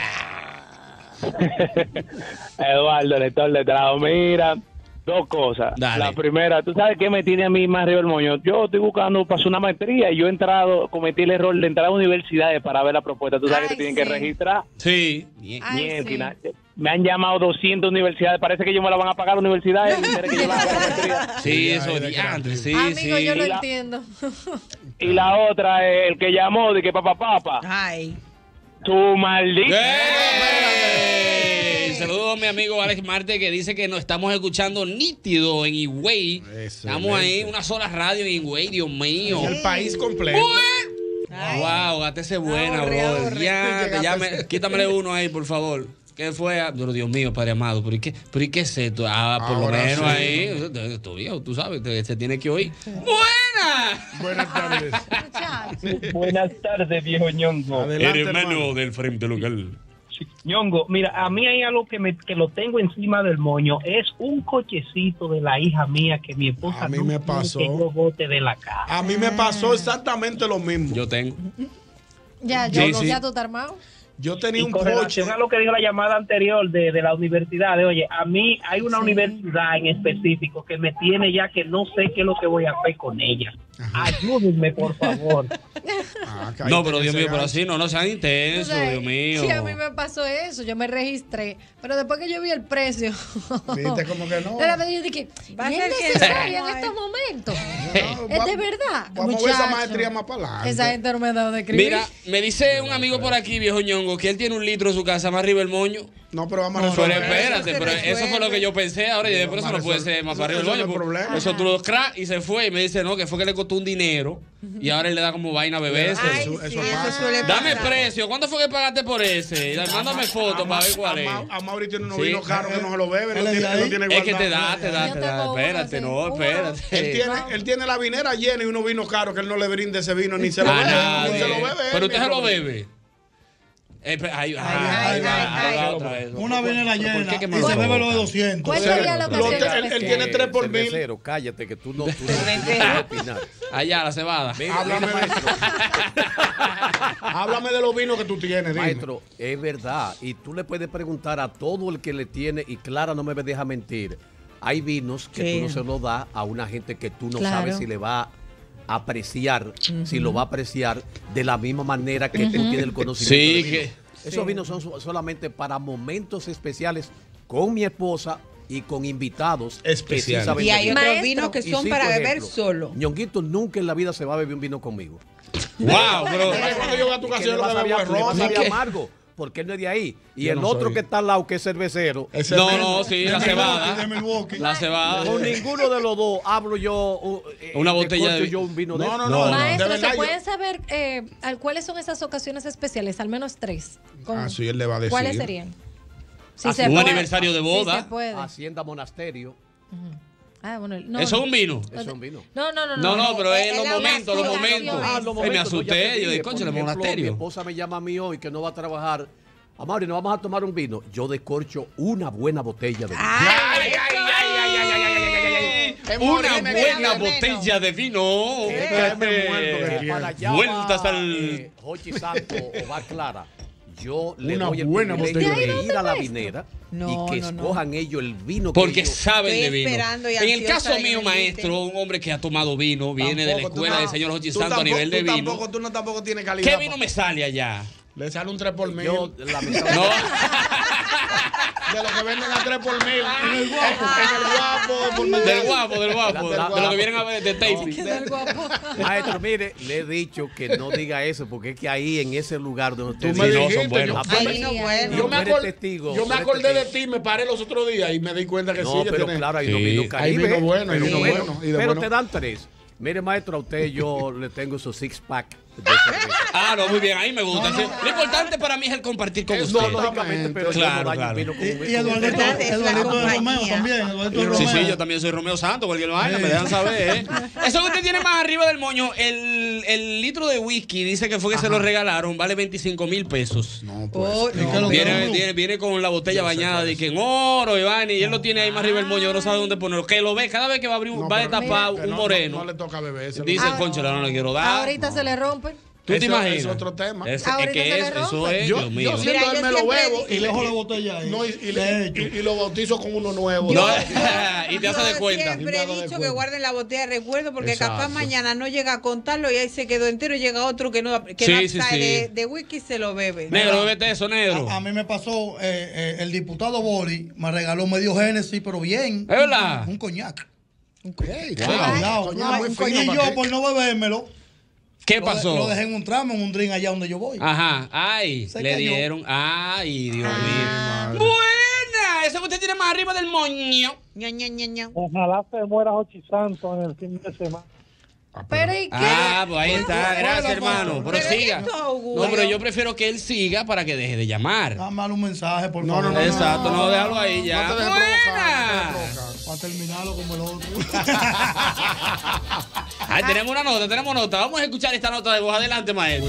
Eduardo, lector de trabajo. Mira, 2 cosas. Dale. La primera, ¿tú sabes qué me tiene a mí más arriba el moño? Yo estoy buscando para hacer una maestría y yo cometí el error de entrar a universidades para ver la propuesta. ¿Tú sabes que te tienen que registrar? Sí. Me han llamado 200 universidades. Parece que ellos me la van a pagar las universidades. Sí, eso diantre, sí, Amigo, yo lo entiendo. Y la otra es el que llamó de que papá. Ay. Tu maldita. Saludos a mi amigo Alex Marte que dice que nos estamos escuchando nítido en Higüey. Estamos ahí, una sola radio en Higüey, Dios mío. El país completo. Wow, gátese buena, bro. Quítamele uno ahí, por favor. ¿Qué fue? Dios mío, Padre amado, ¿pero y qué es esto? Por lo menos sí. Ahí, esto viejo, tú sabes, se tiene que oír. Buenas tardes. Buenas tardes, viejo Ñongo. Adelante, hermano del frente local. Ñongo, mira, a mí hay algo que lo tengo encima del moño. Es un cochecito de la hija mía que mi esposa me pasó. Que yo bote de la casa. A mí me pasó exactamente lo mismo. Yo tengo. Ya tú estás armado. Yo tenía un coche. Con relación a lo que dijo la llamada anterior de la universidad, oye, a mí hay una universidad en específico que me tiene ya que no sé qué es lo que voy a hacer con ella. Ayúdenme, por favor. No, pero Dios mío, pero así no sean intensos, Dios mío. Sí, a mí me pasó eso, yo me registré, pero después que yo vi el precio, viste como que no. De la vez yo dije, ¿y es necesario en estos momentos? ¿Es de verdad? Vamos a ver esa maestría más para adelante. Esa gente no me ha dado de escribir. Mira, me dice un amigo por aquí, viejo Ñongo, que él tiene 1 litro en su casa, más arriba el moño. No, pero vamos a resolver. Pero espérate, pero eso fue lo que yo pensé. Ahora y después eso no puede ser más para arriba del baño. Eso tú lo crack y se fue. Y me dice, no, que fue que le costó un dinero. Y ahora él le da como vaina a beberse. Eso pasa. Dame precio. ¿Cuánto fue que pagaste por ese? Mándame fotos para ver cuál es. A Mauri tiene unos vinos caros que no se lo bebe. No tiene es que te da. Espérate, no, espérate. Él tiene la vinera llena y unos vinos caros que él no le brinde ese vino ni se lo bebe. Pero usted se lo bebe. Una vinera llena y se bebe lo de 200. ¿Cuál sería la ocasión? Él tiene 3 por 1000. Cállate, que tú no puedes opinar. Allá, la cebada. Háblame de los vinos que tú tienes, maestro, es verdad. Y tú le puedes preguntar a todo el que le tiene, y Clara no me deja mentir. Hay vinos que tú no se los das a una gente que tú no sabes si le va a apreciar, si lo va a apreciar de la misma manera que tú tienes el conocimiento. Esos vinos son solamente para momentos especiales con mi esposa y con invitados especiales. Y hay otros vinos que son para beber solo. Ñonguito nunca en la vida se va a beber un vino conmigo. Wow, pero cuando yo voy a tu casa yo lo bebo arroz, amargo. Porque él no es de ahí. Y el otro que está al lado, que es cervecero. Sí, la cebada. La cebada. Con ninguno de los dos hablo yo. Una botella de yo un vino de no. Maestro, ¿se pueden saber cuáles son esas ocasiones especiales? Al menos 3. Sí, él le va a decir. ¿Cuáles serían? Un aniversario de boda. Si se puede. Hacienda Monasterio. Bueno, ¿Eso es un vino? Eso es un vino. No, pero es los momentos. Me asusté. Yo dije, concha, el monasterio. Mi esposa me llama a mí hoy que no va a trabajar. Amaury, ¿no vamos a tomar un vino? Yo descorcho una buena botella de vino. Una buena botella de vino. Vueltas al Jochi Santo o Bar Clara. Yo le una doy el buena privilegio de ir a la vinera y que escojan ellos el vino porque ellos saben de vino. En el caso mío, maestro, un hombre que ha tomado vino, viene de la escuela del señor Jochi Santo a nivel de vino. Tú tampoco tienes calidad. ¿Qué vino me sale allá? Le sale un 3 por 1000. No. De lo que venden a 3 por 1000. En el guapo. Del guapo. De lo que vienen a ver de taping. Del guapo. Maestro, mire, le he dicho que no diga eso porque es que ahí en ese lugar donde ustedes no son buenos. Yo me acordé de ti, me paré los otros días y me di cuenta que sí. Pero claro, hay vino Caribe. Hay vino bueno, pero te dan 3. Mire, maestro, a usted yo le tengo su 6-pack. No, muy bien, ahí me gusta. Lo importante para mí es el compartir con usted. Lógicamente, pero claro. Y Eduardo Romeo también. Sí, yo también soy Romeo Santos, cualquier vaina, me dejan saber. Eso que usted tiene más arriba del moño, el litro de whisky, dice que fue que se lo regalaron, vale 25,000 pesos. No, pues. Viene con la botella bañada de que en oro, Iván, y él lo tiene ahí más arriba del moño, no sabe dónde ponerlo. Que lo ve, cada vez que va a abrir, va a destapar un moreno. No le toca beber. Dice, concha, no le quiero dar. Ahorita se le rompe. ¿Tú te imaginas? Es otro tema. Eso es, Dios mío. Yo siendo él me lo bebo y le dejo la botella ahí. Y lo bautizo con uno nuevo. Y te hace de cuenta. Siempre he dicho que guarden la botella de recuerdo porque capaz mañana no llega a contarlo y ahí se quedó entero y llega otro que no trae de whisky y se lo bebe. Negro, bébete eso, negro. A mí me pasó, el diputado Bori me regaló medio Génesis, pero bien. ¿Es verdad? Un coñac. Un y yo, por no bebérmelo, ¿qué pasó? Lo dejé en un tramo, en un drink allá donde yo voy. Ajá. Ay, le dieron. Ay, Dios mío. Buena. Eso que usted tiene más arriba del moño. Ojalá se muera Jochi Santos en el fin de semana. ¿Pero y qué? Pues ahí está. Gracias, hermano. Pero siga. No, pero yo prefiero que él siga para que deje de llamar. Dame un mensaje, por favor. No. Exacto, no, déjalo ahí ya. No te dejes provocar. Para terminarlo como el otro. Ahí tenemos una nota. Vamos a escuchar esta nota de voz. Adelante, maestro.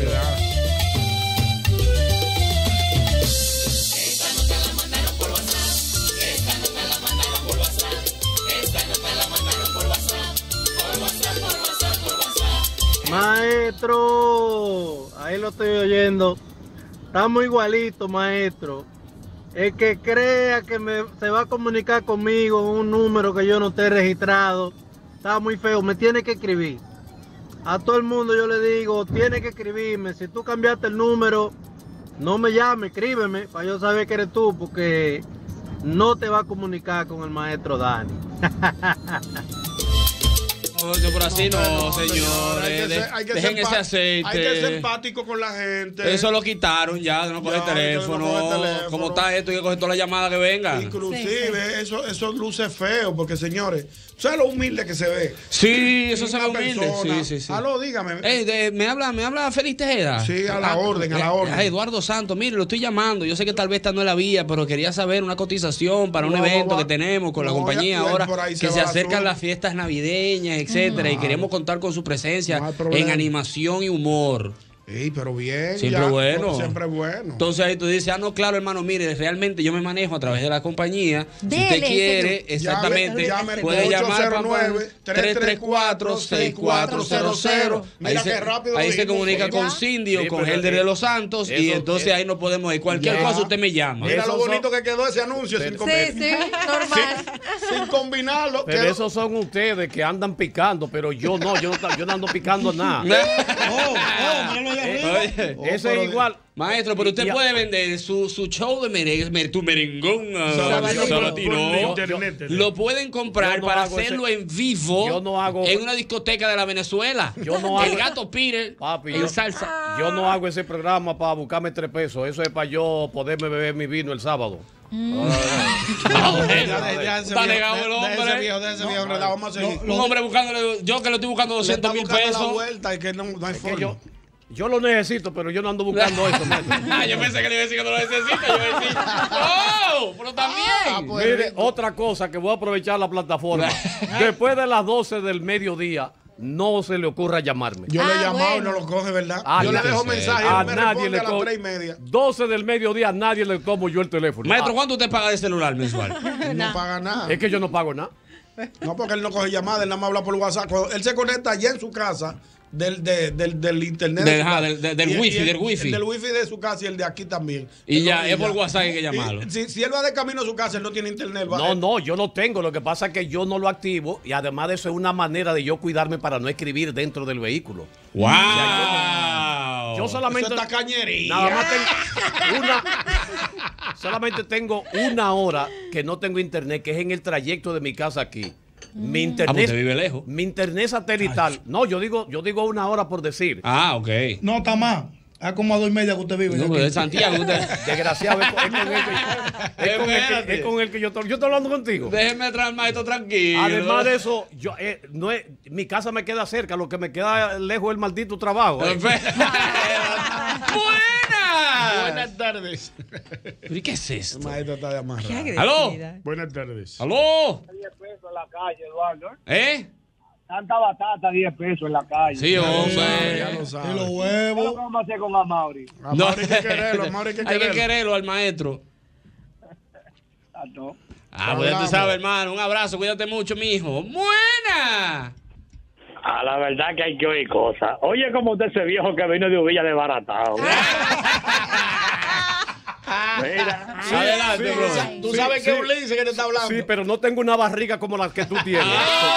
Maestro, ahí lo estoy oyendo. Estamos igualitos, maestro. El que crea que se va a comunicar conmigo un número que yo no esté registrado, está muy feo, me tiene que escribir. A todo el mundo yo le digo, tiene que escribirme. Si tú cambiaste el número, no me llames, escríbeme para yo saber que eres tú, porque no te va a comunicar con el maestro Dani. Por pero así no, señores. Dejen ese aceite. Hay que ser empático con la gente. Eso lo quitaron ya, no coge teléfono. ¿Cómo está esto? Hay que coger toda la llamada que venga. Inclusive, eso luce feo, porque señores, ¿sabes lo humilde que se ve? Sí, eso se ve humilde. Sí. Aló, dígame. Me habla Félix Tejeda. Sí, a la orden. Eduardo Santos, mire, lo estoy llamando. Yo sé que tal vez esta no es la vía, pero quería saber una cotización para un evento que tenemos con la compañía ahora, que se acercan las fiestas navideñas, etcétera, y queremos contar con su presencia en animación y humor. Pero bien. Siempre bueno. Siempre bueno. Entonces ahí tú dices, no, claro, hermano, mire, realmente yo me manejo a través de la compañía. Si usted quiere, exactamente, puede llamar 334-6400. Ahí se comunica con Cindy o con Helder de los Santos y entonces ahí nos podemos ir. Cualquier cosa usted me llama. Mira lo bonito que quedó ese anuncio sin normal. Sin combinarlo. Pero esos son ustedes que andan picando, pero yo no ando picando nada. Eso es igual. Maestro, pero usted puede vender su show de merengue, tu merengón sabatino. Lo pueden comprar para hacerlo en vivo en una discoteca de la Venezuela. El Gato Peter en salsa. Yo no hago ese programa para buscarme 3 pesos. Eso es para yo poderme beber mi vino el sábado. Está negado el hombre. Un hombre buscándole, yo que lo estoy buscando 200,000 pesos. Yo lo necesito, pero yo no ando buscando eso. Yo pensé que le iba a decir que no lo necesita. Yo iba a decir, ¡oh! Pero también. Mire, otra cosa que voy a aprovechar la plataforma. Después de las 12 del mediodía, no se le ocurra llamarme. Yo le he llamado y no lo coge, ¿verdad? Yo le dejo mensaje a y me nadie le a las 3:30. 12 del mediodía, a nadie le tomo yo el teléfono. Maestro, ¿cuánto usted paga de celular mensual? No paga nada. Es que yo no pago nada. No, porque él no coge llamadas, él nada más habla por WhatsApp. Cuando él se conecta allá en su casa, del internet. Del wifi. Del wifi de su casa y el de aquí también. Y ya, es por WhatsApp que hay que llamarlo. Si él va de camino a su casa, él no tiene internet. No, yo lo tengo. Lo que pasa es que yo no lo activo y además de eso es una manera de yo cuidarme para no escribir dentro del vehículo. ¡Wow! Yo solamente. Eso está cañería. Nada más solamente tengo 1 hora que no tengo internet, que es en el trayecto de mi casa aquí. Mi internet, ¿usted vive lejos? Mi internet satelital. No, yo digo 1 hora por decir. Ah, ok. No, está más. Es como a 2:30 que usted vive. No, de Santiago. Desgraciado, es con el que yo estoy hablando contigo. Déjeme entrar, maestro, tranquilo. Además de eso, mi casa me queda cerca, lo que me queda lejos es el maldito trabajo. Buenas tardes. ¿Pero y qué es esto? El maestro está de amarrado. ¿Aló? Buenas tardes. ¿Aló? 10 pesos en la calle, Eduardo. Tanta batata, 10 pesos en la calle. Sí, hombre. Ya lo sabe. Y los ¿Qué huevos. vamos a hacer con Amaury? Amaury hay que quererlo, Amaury hay que Hay que quererlo al maestro. Pues ya tú sabes, hermano. Un abrazo, cuídate mucho, mijo. ¡Buena! A la verdad que hay que oír cosas. Oye, como usted ese viejo que vino de Uvilla desbaratado. Mira. Sí, adelante, bro. Tú sabes que es un lince que te está hablando. Sí, pero no tengo una barriga como la que tú tienes.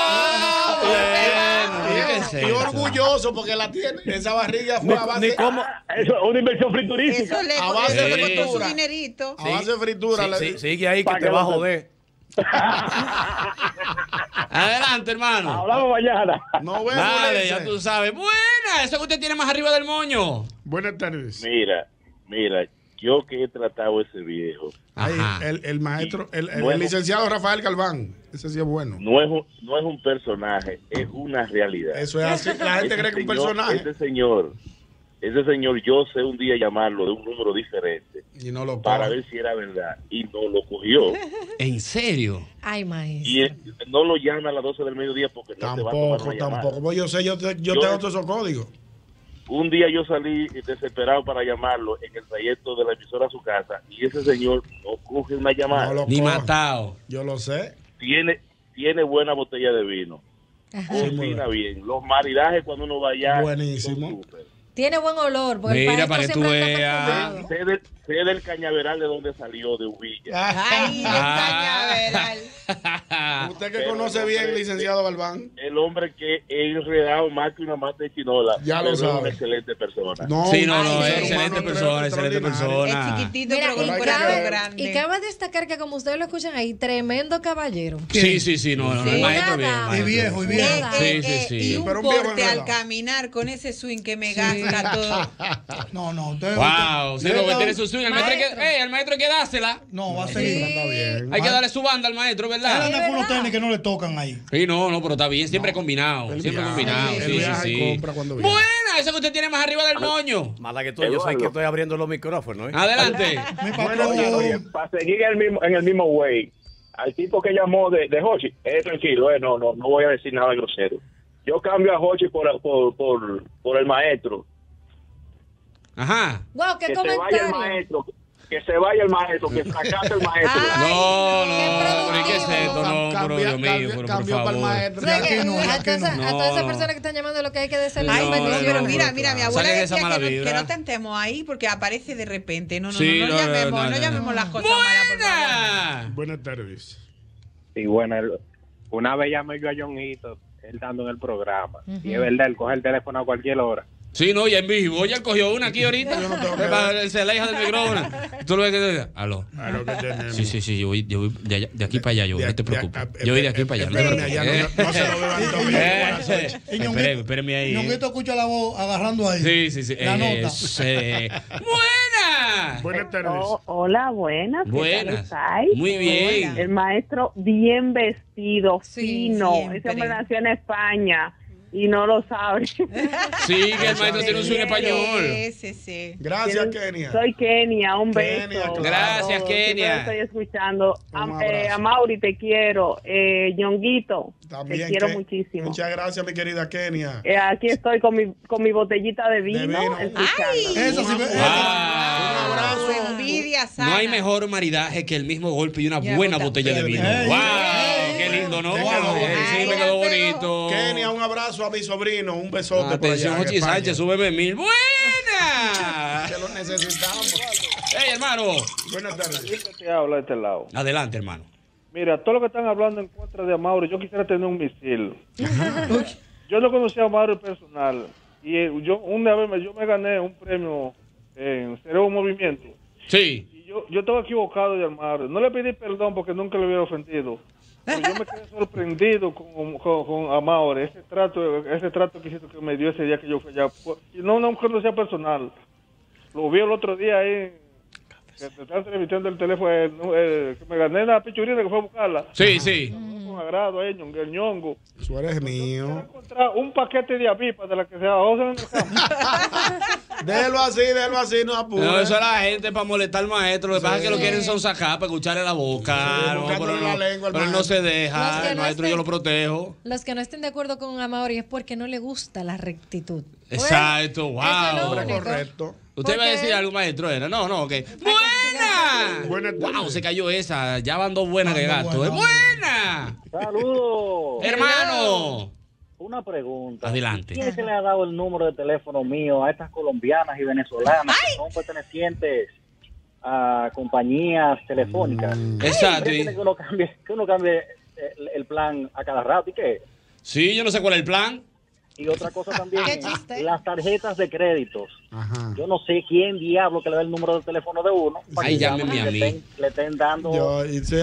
Y orgulloso porque la tiene. Esa barriga fue a base. Eso es una inversión friturística. A base de fritura. Su dinerito. A base de fritura. Sigue ahí que te va a joder. Adelante, hermano. Hablamos mañana. No vemos. Dale, ya tú sabes. Buena, eso que usted tiene más arriba del moño. Buenas tardes. Mira, yo que he tratado a ese viejo. El maestro, el licenciado Rafael Galván. Ese sí es bueno. No es un personaje, es una realidad. Eso es así. La gente cree que es un personaje. Ese señor, yo sé un día llamarlo de un número diferente y no lo para ver si era verdad y no lo cogió. ¿En serio? Ay, maestro. Y no lo llama a las 12 del mediodía porque no se va a tomar una llamada. Tampoco. Pues yo sé, yo tengo todos esos códigos. Un día yo salí desesperado para llamarlo en el trayecto de la emisora a su casa y ese señor no coge una llamada. No ni matado. Yo lo sé. Tiene buena botella de vino. Cocina bien. Los maridajes cuando uno va allá. Buenísimo. Tiene buen olor. Mira, para que tú veas. Sé del cañaveral de donde salió, de Uvilla. Ay, el cañaveral. Usted que conoce bien, licenciado Galván. El hombre que es enredado más que una mata de chinola. Ya lo sabe. Es una excelente persona. Es excelente persona, excelente persona. Es chiquitito, Mira, pero con corazón grande. y cabe destacar que, como ustedes lo escuchan ahí, tremendo caballero. Sí, no, el maestro bien. Y viejo. Sí. Y un porte al caminar con ese swing que me gasta todo. No. Wow, sí, lo que tiene su swing. El maestro hay que dársela. No, va a seguir. Hay que darle su banda al maestro, ¿verdad? Él anda con unos tenis que no le tocan ahí. Sí, no, pero está bien, siempre combinado. Siempre combinado. Sí. Buena, eso que usted tiene más arriba del moño. Mala que tú, yo soy que estoy abriendo los micrófonos. Adelante. Para seguir en el mismo way, al tipo que llamó de Hochi, tranquilo, no voy a decir nada grosero. Yo cambio a Hochi por el maestro. Ajá. Wow, qué que comentario. Que se vaya el maestro, que fracase el maestro. No, ¿pero qué es esto? No, pero Dios mío, por favor. A todas esas personas que están llamando, lo que hay que decirles. Pero mira, mi abuela decía que no tentemos ahí porque aparece de repente. No llamemos las cosas malas. Buenas tardes. Sí, bueno, una vez llamé yo a Jonito, él estando en el programa. Y es verdad, él coge el teléfono a cualquier hora. Sí, no, ya en vivo. Ya cogió una aquí ahorita. Se la hija del micrófono. Tú lo ves que te diga. Aló. Sí, yo voy de aquí para allá. No te preocupes. Yo voy de aquí para allá. No se lo beban. Espérame ahí. Ñonguito escucha la voz agarrando ahí. Sí. La nota. ¡Buenas! Buenas tardes. Hola, buenas. Buenas. ¿Qué Muy bien. El maestro bien vestido, fino. Siempre. Ese hombre nació en España. Y no lo sabe. Sí, que el maestro tiene un swing español. Sí. Gracias, Kenia. Soy Kenia, un beso. Kenia, claro. Gracias, Kenia. Estoy escuchando. A Mauri te quiero. Ñonguito, También, te quiero muchísimo. Muchas gracias, mi querida Kenia. Aquí estoy con mi botellita de vino. Eso sí, un abrazo. Envidia sana. No hay mejor maridaje que el mismo golpe y una buena botella de vino. ¡Wow! ¡Qué lindo, ¿no? Sí, me quedó bonito. Kenia, un abrazo a mi sobrino. Un besote. Atención, Jochi Sánchez, súbeme 1000. ¡Buena! Que lo necesitamos. ¡Hey, hermano! Buenas tardes. Te habla de este lado. Adelante, hermano. Mira, todo lo que están hablando en contra de Amaury, yo quisiera tener un misil. Yo no conocía a Amaury personal. Y una vez yo me gané un premio en Cerebro Movimiento. Sí. Y yo estaba equivocado de Amaury. No le pedí perdón porque nunca le hubiera ofendido. Pero yo me quedé sorprendido con Amaury. Ese trato que me dio ese día que yo fui allá. Y no conocía personal. Lo vi el otro día ahí. Que te están transmitiendo el teléfono. Que me gané la pichurina que fue a buscarla. Sí. Con agrado ahí, el ñongo. Tú eres mío. Encontrar un paquete de avispas de la que se ahogan en el campo. Déjelo así, no apure. No, eso es la gente para molestar al maestro. Lo que pasa es que lo quieren son sacar para escucharle la boca. Pero él no se deja. El maestro yo lo protejo. Los que no estén de acuerdo con Amaury es porque no le gusta la rectitud. Exacto, wow. Correcto. ¿Usted va a decir algo, maestro? No, ok. ¡Buena! Wow, se cayó esa. Ya van dos buenas de gato. ¡Es buena! ¡Saludos! ¡Hermano! Una pregunta. Adelante. ¿Quién es que le ha dado el número de teléfono mío a estas colombianas y venezolanas que son pertenecientes a compañías telefónicas? Exacto. Que uno cambie el plan a cada rato. ¿Y qué? Sí, yo no sé cuál es el plan. Y otra cosa también, las tarjetas de créditos. Yo no sé quién diablo que le da el número de teléfono de uno. Ahí llámeme a mí. Le estén dando.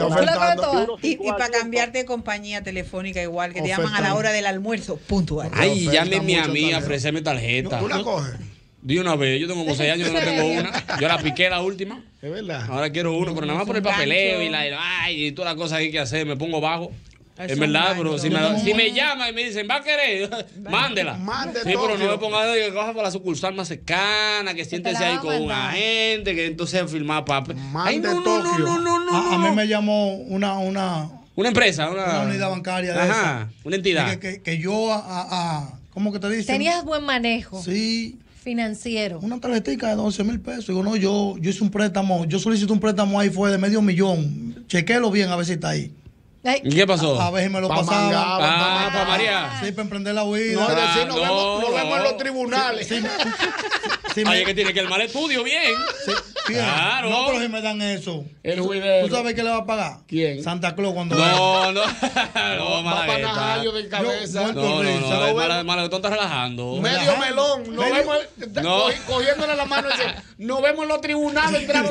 Y para cambiarte de compañía telefónica igual, que te llaman a la hora del almuerzo, puntual. Ay, llámeme a mí a ofrecerme tarjeta. ¿Tú la coges? De una vez, yo tengo como 6 años y no tengo una. Yo la piqué la última. Es verdad. Ahora quiero uno, pero nada más por el papeleo y todas las cosas que hay que hacer, me pongo bajo. Es verdad, pero si me llaman y me dicen, ¿va a querer? Mándela. Sí, pero no me ponga que coja para la sucursal más cercana, que siéntese ahí con un agente, que entonces firmar papel. Ay, no. A mí me llamó una empresa, una unidad bancaria de esa. Una entidad. Que yo ¿cómo que te dicen? Tenías buen manejo. Sí. Financiero. Una tarjetica de 11,000 pesos. Digo, no, yo hice un préstamo. Yo solicité un préstamo ahí, fue de $500,000. Chequélo bien a ver si está ahí. ¿Y qué pasó? A ver si me lo pasaba. Para María. Sí, para emprender la huida. No, decir, nos vemos en los tribunales. Ahí es que tiene que el mal estudio bien. Claro. No, pero si me dan eso. El juidero. ¿Tú sabes qué le va a pagar? ¿Quién? Santa Claus cuando... No, Va para Najayo de cabeza. Mala, tú estás relajando. Medio melón. Nos vemos cogiéndole la mano. Nos vemos en los tribunales entrando.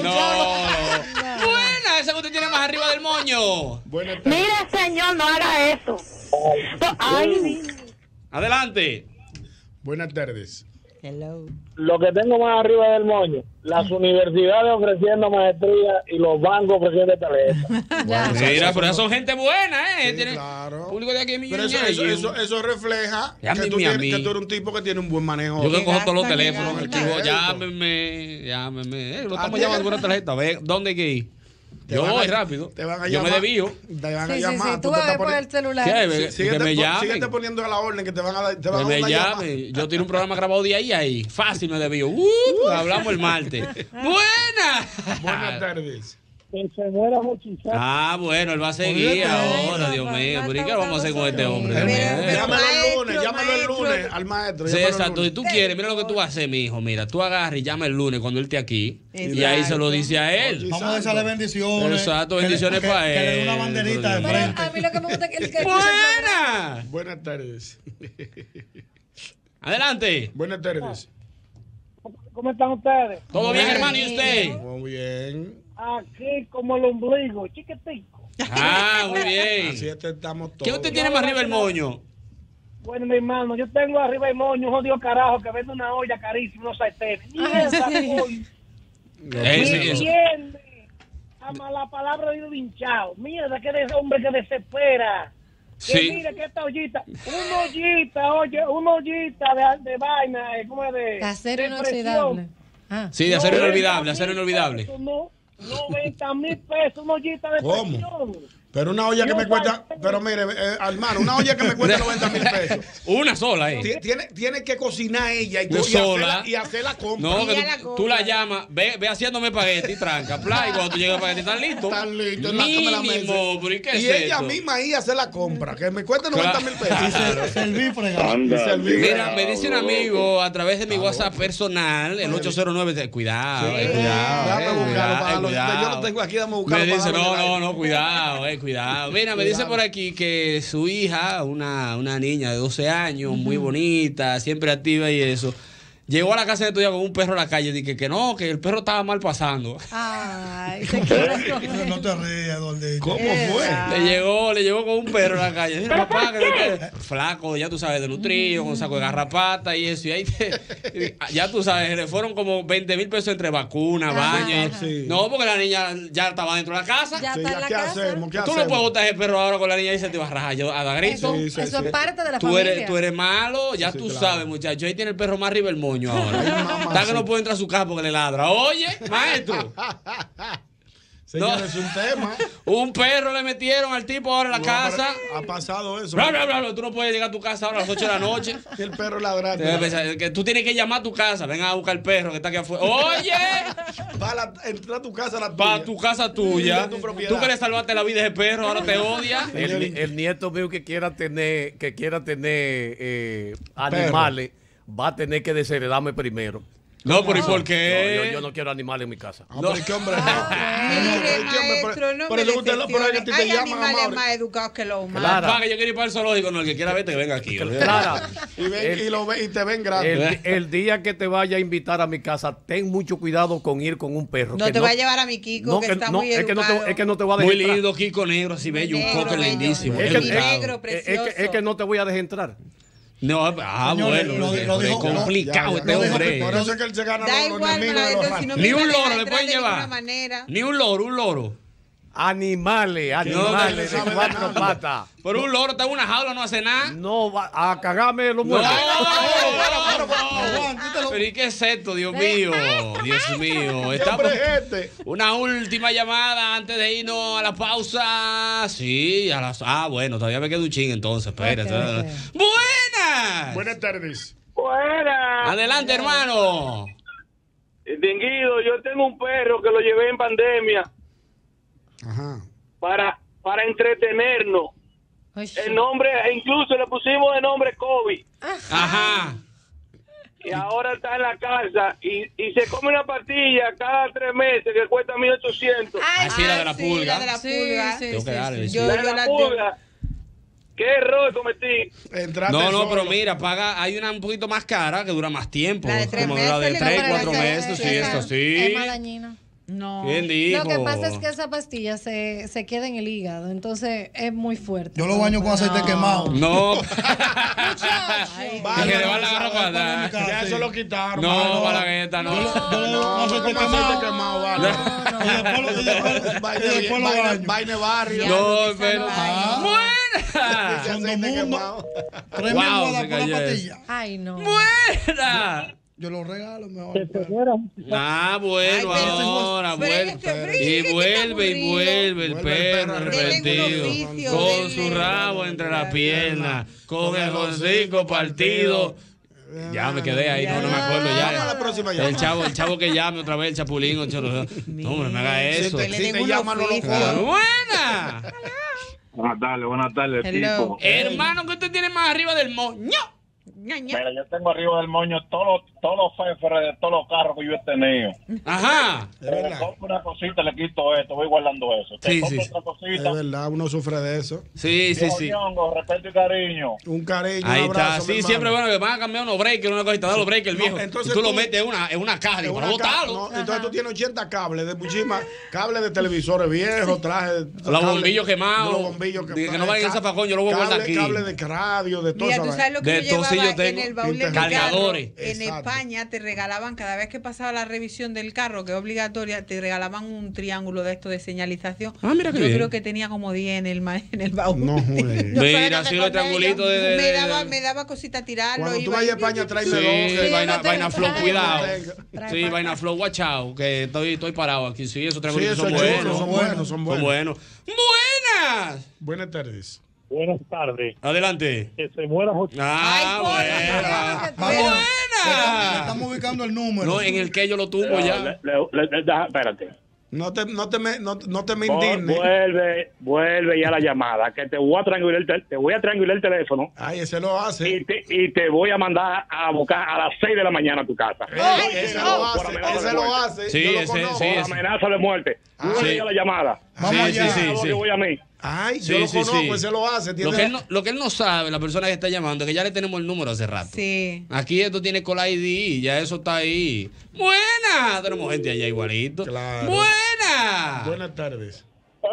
Buena, esa que usted tiene más arriba del moño. Mira, señor, no haga eso. Ay, adelante. Buenas tardes. Hello. Lo que tengo más arriba del moño, las universidades ofreciendo maestría y los bancos ofreciendo tarjetas. Mira, pero esas son gente buena, Sí, Tiene claro. público de aquí Pero eso refleja que tú eres un tipo que tiene un buen manejo. Yo que cojo todos los teléfonos, llámeme. Lo estamos llamando por una tarjeta. Ve, ¿dónde hay que ir? Yo voy rápido. Yo me desvío. Te van a llamar. Tú vas a ver por el celular. Que me llamen. Síguete poniendo a la orden que te van a dar. Que me llamen. Yo tengo un programa grabado de ahí. Fácil me desvío. Hablamos el martes. ¡Buena! Buenas tardes. Bueno, él va a seguir ahora, Dios mío. ¿Pero y qué vamos a hacer con este hombre? Llámalo el lunes al maestro. Sí, exacto. Si tú quieres, mira lo que tú vas a hacer, mi hijo. Mira, tú agarras y llama el lunes cuando él esté aquí. Y ahí se lo dice a él. Vamos a desearle bendiciones. Exacto, bendiciones para él. Que le dé una banderita de frente. A mí lo que me gusta es que ¡Buena! Buenas tardes. Adelante. Buenas tardes. ¿Cómo están ustedes? ¿Todo bien, hermano? ¿Y usted? Muy bien. Aquí como el ombligo, chiquitico. Muy bien. Así estamos todos. ¿Qué usted tiene más arriba el moño? Bueno, mi hermano, yo tengo arriba el moño un jodido carajo que vende una olla carísima, unos sartenes. Mierda, coño. ¿Entiende? Ama la palabra de un hinchado. Mierda, que de ese hombre que desespera. Que mire que esta ollita, una ollita de vaina, ¿cómo es de? Acero inoxidable. Sí, de acero inolvidable. No, 90,000 pesos, una ollita de presión. Pero una olla que me cuesta, pero mire, hermano, una olla que me cuesta 90,000 pesos. Una sola, Tiene que cocinar ella y hacer la compra. No, que tú la llamas, ve haciéndome espagueti, tranca, y cuando tú llegas a espagueti, ¿están listos? Están listos, mínimo, ¿pero y qué es y ella misma ahí hace la compra, que me cuesta 90,000 pesos. Y servir fregado. Mira, me dice un amigo a través de mi WhatsApp personal, el 809, cuidado. Yo lo tengo aquí, dame a buscarlo. Me dice, no, cuidado. Mira, me dice por aquí que su hija, una niña de 12 años, muy bonita, siempre activa y eso, llegó a la casa de estudiar con un perro en la calle. Dije que no, que el perro estaba mal pasando. Ay, no te rías, Gordito. ¿Cómo fue? Le llegó con un perro en la calle. Mira, papá, que flaco, ya tú sabes, de nutrido, con saco de garrapata y eso. Y ahí ya tú sabes, le fueron como 20,000 pesos entre vacunas, baño. No, porque la niña ya estaba dentro de la casa. Ya está en la ¿Qué casa. hacemos? Tú no puedes botar ese perro ahora con la niña y se te va a rajar a dar grito. Eso es parte de la familia. Tú eres malo, ya tú sabes, muchacho. Ahí tiene el perro más arriba el moño ahora. Está que no puede entrar a su casa porque le ladra. Oye, maestro. Señores, es un tema. Un perro le metieron al tipo ahora en la casa. Ha pasado eso. Tú no puedes llegar a tu casa ahora a las 8 de la noche. El perro ladrando. Que tú tienes que llamar a tu casa. Venga a buscar el perro que está aquí afuera. Oye. Entrar a tu casa, para tu casa tuya. Tú que le salvaste la vida a ese perro, ahora te odia. El nieto mío que quiera tener animales va a tener que desheredarme primero. No, pero ¿y por qué? Yo no quiero animales en mi casa. Pero ¿qué hombre? Hay animales más educados que los humanos. Claro. Que yo quiero ir para el zoológico, no, el que quiera verte que venga aquí. Claro. Y te ven gratis. El día que te vaya a invitar a mi casa, ten mucho cuidado con ir con un perro. No te va a llevar a mi Kiko, que está muy educado. Es que no te va a dejar entrar. Muy lindo, Kiko negro, así bello, un coque lindísimo. Negro, precioso. Es que no te voy a dejar entrar. No, señores, bueno, es complicado este hombre. Por eso es que él se gana da igual, ni un loro le pueden llevar. Ni un loro. Animales de 4 patas. Pero un loro está en una jaula, no hace nada. No, va a cagarme los muertos. Pero ¿y qué es esto, Dios mío? Dios mío. Estamos una última llamada antes de irnos a la pausa. Sí, bueno, todavía me queda un ching entonces. Espérate. ¡Buenas! Buenas tardes. Buenas. Adelante, hermano. Distinguido, yo tengo un perro que lo llevé en pandemia. Ajá. Para entretenernos. El nombre, incluso le pusimos de nombre Kobe. Ajá. y ahora está en la casa y se come una pastilla cada 3 meses que cuesta 1.800. Así la de la pulga. La de la pulga. Tengo que darle. La pulga. ¿Qué error cometí? No, pero mira, hay una un poquito más cara que dura más tiempo. Como la de 3, 4 meses. Sí, eso sí. Es más dañina. No. ¿Quién dijo? Lo que pasa es que esa pastilla se queda en el hígado, entonces es muy fuerte. Yo lo baño con aceite quemado. No. Vale, que le va la garra para ya eso lo quitaron. No, para la gueta, no. No, aceite quemado, vale. Y después lo vaina barrio. No, pero. ¡Buena! Son dos mundos. 3.000 bolas por la pastilla. Ay, no. ¡Buena! Yo lo regalo mejor. Bueno, ahora vuelve. Y vuelve el perro arrepentido. Con su rabo entre las piernas. Con el hocico partido. Ya me quedé ahí, no me acuerdo ya. El chavo que llame otra vez, el chapulín. No, hombre, me haga eso. Si te llama, no lo coja. ¡Buena! Buenas tardes, tipo. Hermano, que usted tiene más arriba del moño. Mira, yo tengo arriba del moño todos los feferes de todos los carros que yo he tenido. Ajá. Le compro una cosita, le quito esto, voy guardando eso. Sí. Otra cosita. Es verdad, uno sufre de eso. Sí. Ñongo, respeto y cariño. Un cariño, ahí un abrazo, está. Sí, siempre bueno que van a cambiar unos breakers, una cosita, da los breakers, el viejo. Entonces y tú lo metes en una caja para botarlo. Entonces tú tienes 80 cables de muchísimas, cables de televisores viejos, trajes. Los bombillos quemados. Los bombillos quemados. Que no vayan a zafacón, yo lo voy a guardar aquí. Cables de radio, de todo eso. Mira, tú sabes lo que yo llevaba en el baúl de mi cargadores. carro. En España te regalaban, cada vez que pasaba la revisión del carro, que es obligatoria, te regalaban un triángulo de esto de señalización. Mira que yo bien. Creo que tenía como 10 en el baúl. No, mira, así los triangulitos me daba cosita tirarlo. Cuando tú vayas a España, tráeme dos. Vaina flow, cuidado. Sí, vaina flow, guachao, que estoy parado aquí. Sí, esos triangulitos son buenos. ¡Buenas! Buenas tardes. Buenas tardes. Adelante. Que se muera José. Buena. Estamos ubicando el número. No, en el que yo lo tumbo ya. Espérate. No te me indignes. Vuelve ya la llamada, que te voy a triangular el teléfono. Ay, ese lo hace. Y te voy a mandar a buscar a las 6 de la mañana a tu casa. Ese lo hace. Sí, por amenaza de muerte. Vuelve ya la llamada. Sí. Voy a mí. Ay, yo lo conozco, ese lo hace. Lo que él no sabe, la persona que está llamando, es que ya le tenemos el número hace rato. Sí. Aquí esto tiene Call ID, ya eso está ahí. ¡Buena! Tenemos gente allá igualito. Claro. ¡Buena! Buenas tardes.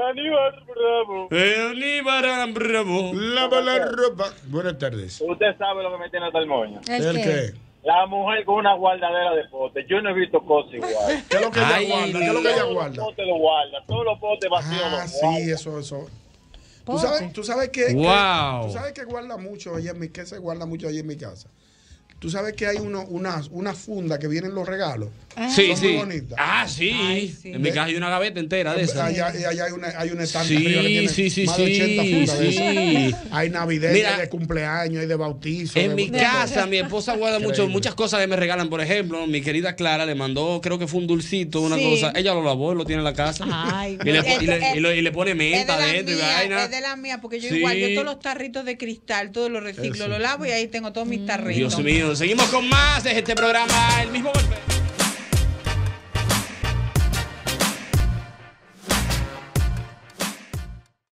Aníbal Bravo. Lava la ropa. Buenas tardes. Usted sabe lo que me tiene hasta el moño. ¿El qué? La mujer con una guardadera de potes. Yo no he visto cosas igual. ¿Qué es lo que ella guarda? ¿Qué es lo que ella guarda? Todos los potes lo guarda. Todos los potes vacíos. Sí, eso. ¿Tú sabes que guarda mucho allá en mi casa? Guarda mucho allá en mi casa. Tú sabes que hay una funda que vienen los regalos. Sí. Muy bonitas. Sí. En mi casa hay una gaveta entera de esas. Allá hay una estante arriba que tiene más de 80 fundas de esas. Hay navideñas, de cumpleaños, hay de bautizo. En mi casa, mi esposa guarda muchas cosas que me regalan. Por ejemplo, mi querida Clara le mandó, creo que fue un dulcito, una cosa. Ella lo lavó y lo tiene en la casa. Y le pone menta adentro y vaina. Es de la mía, porque yo igual, yo todos los tarritos de cristal, todos los reciclo, lo lavo y ahí tengo todos mis tarritos. Dios mío, seguimos con más de este programa, El Mismo Golpe.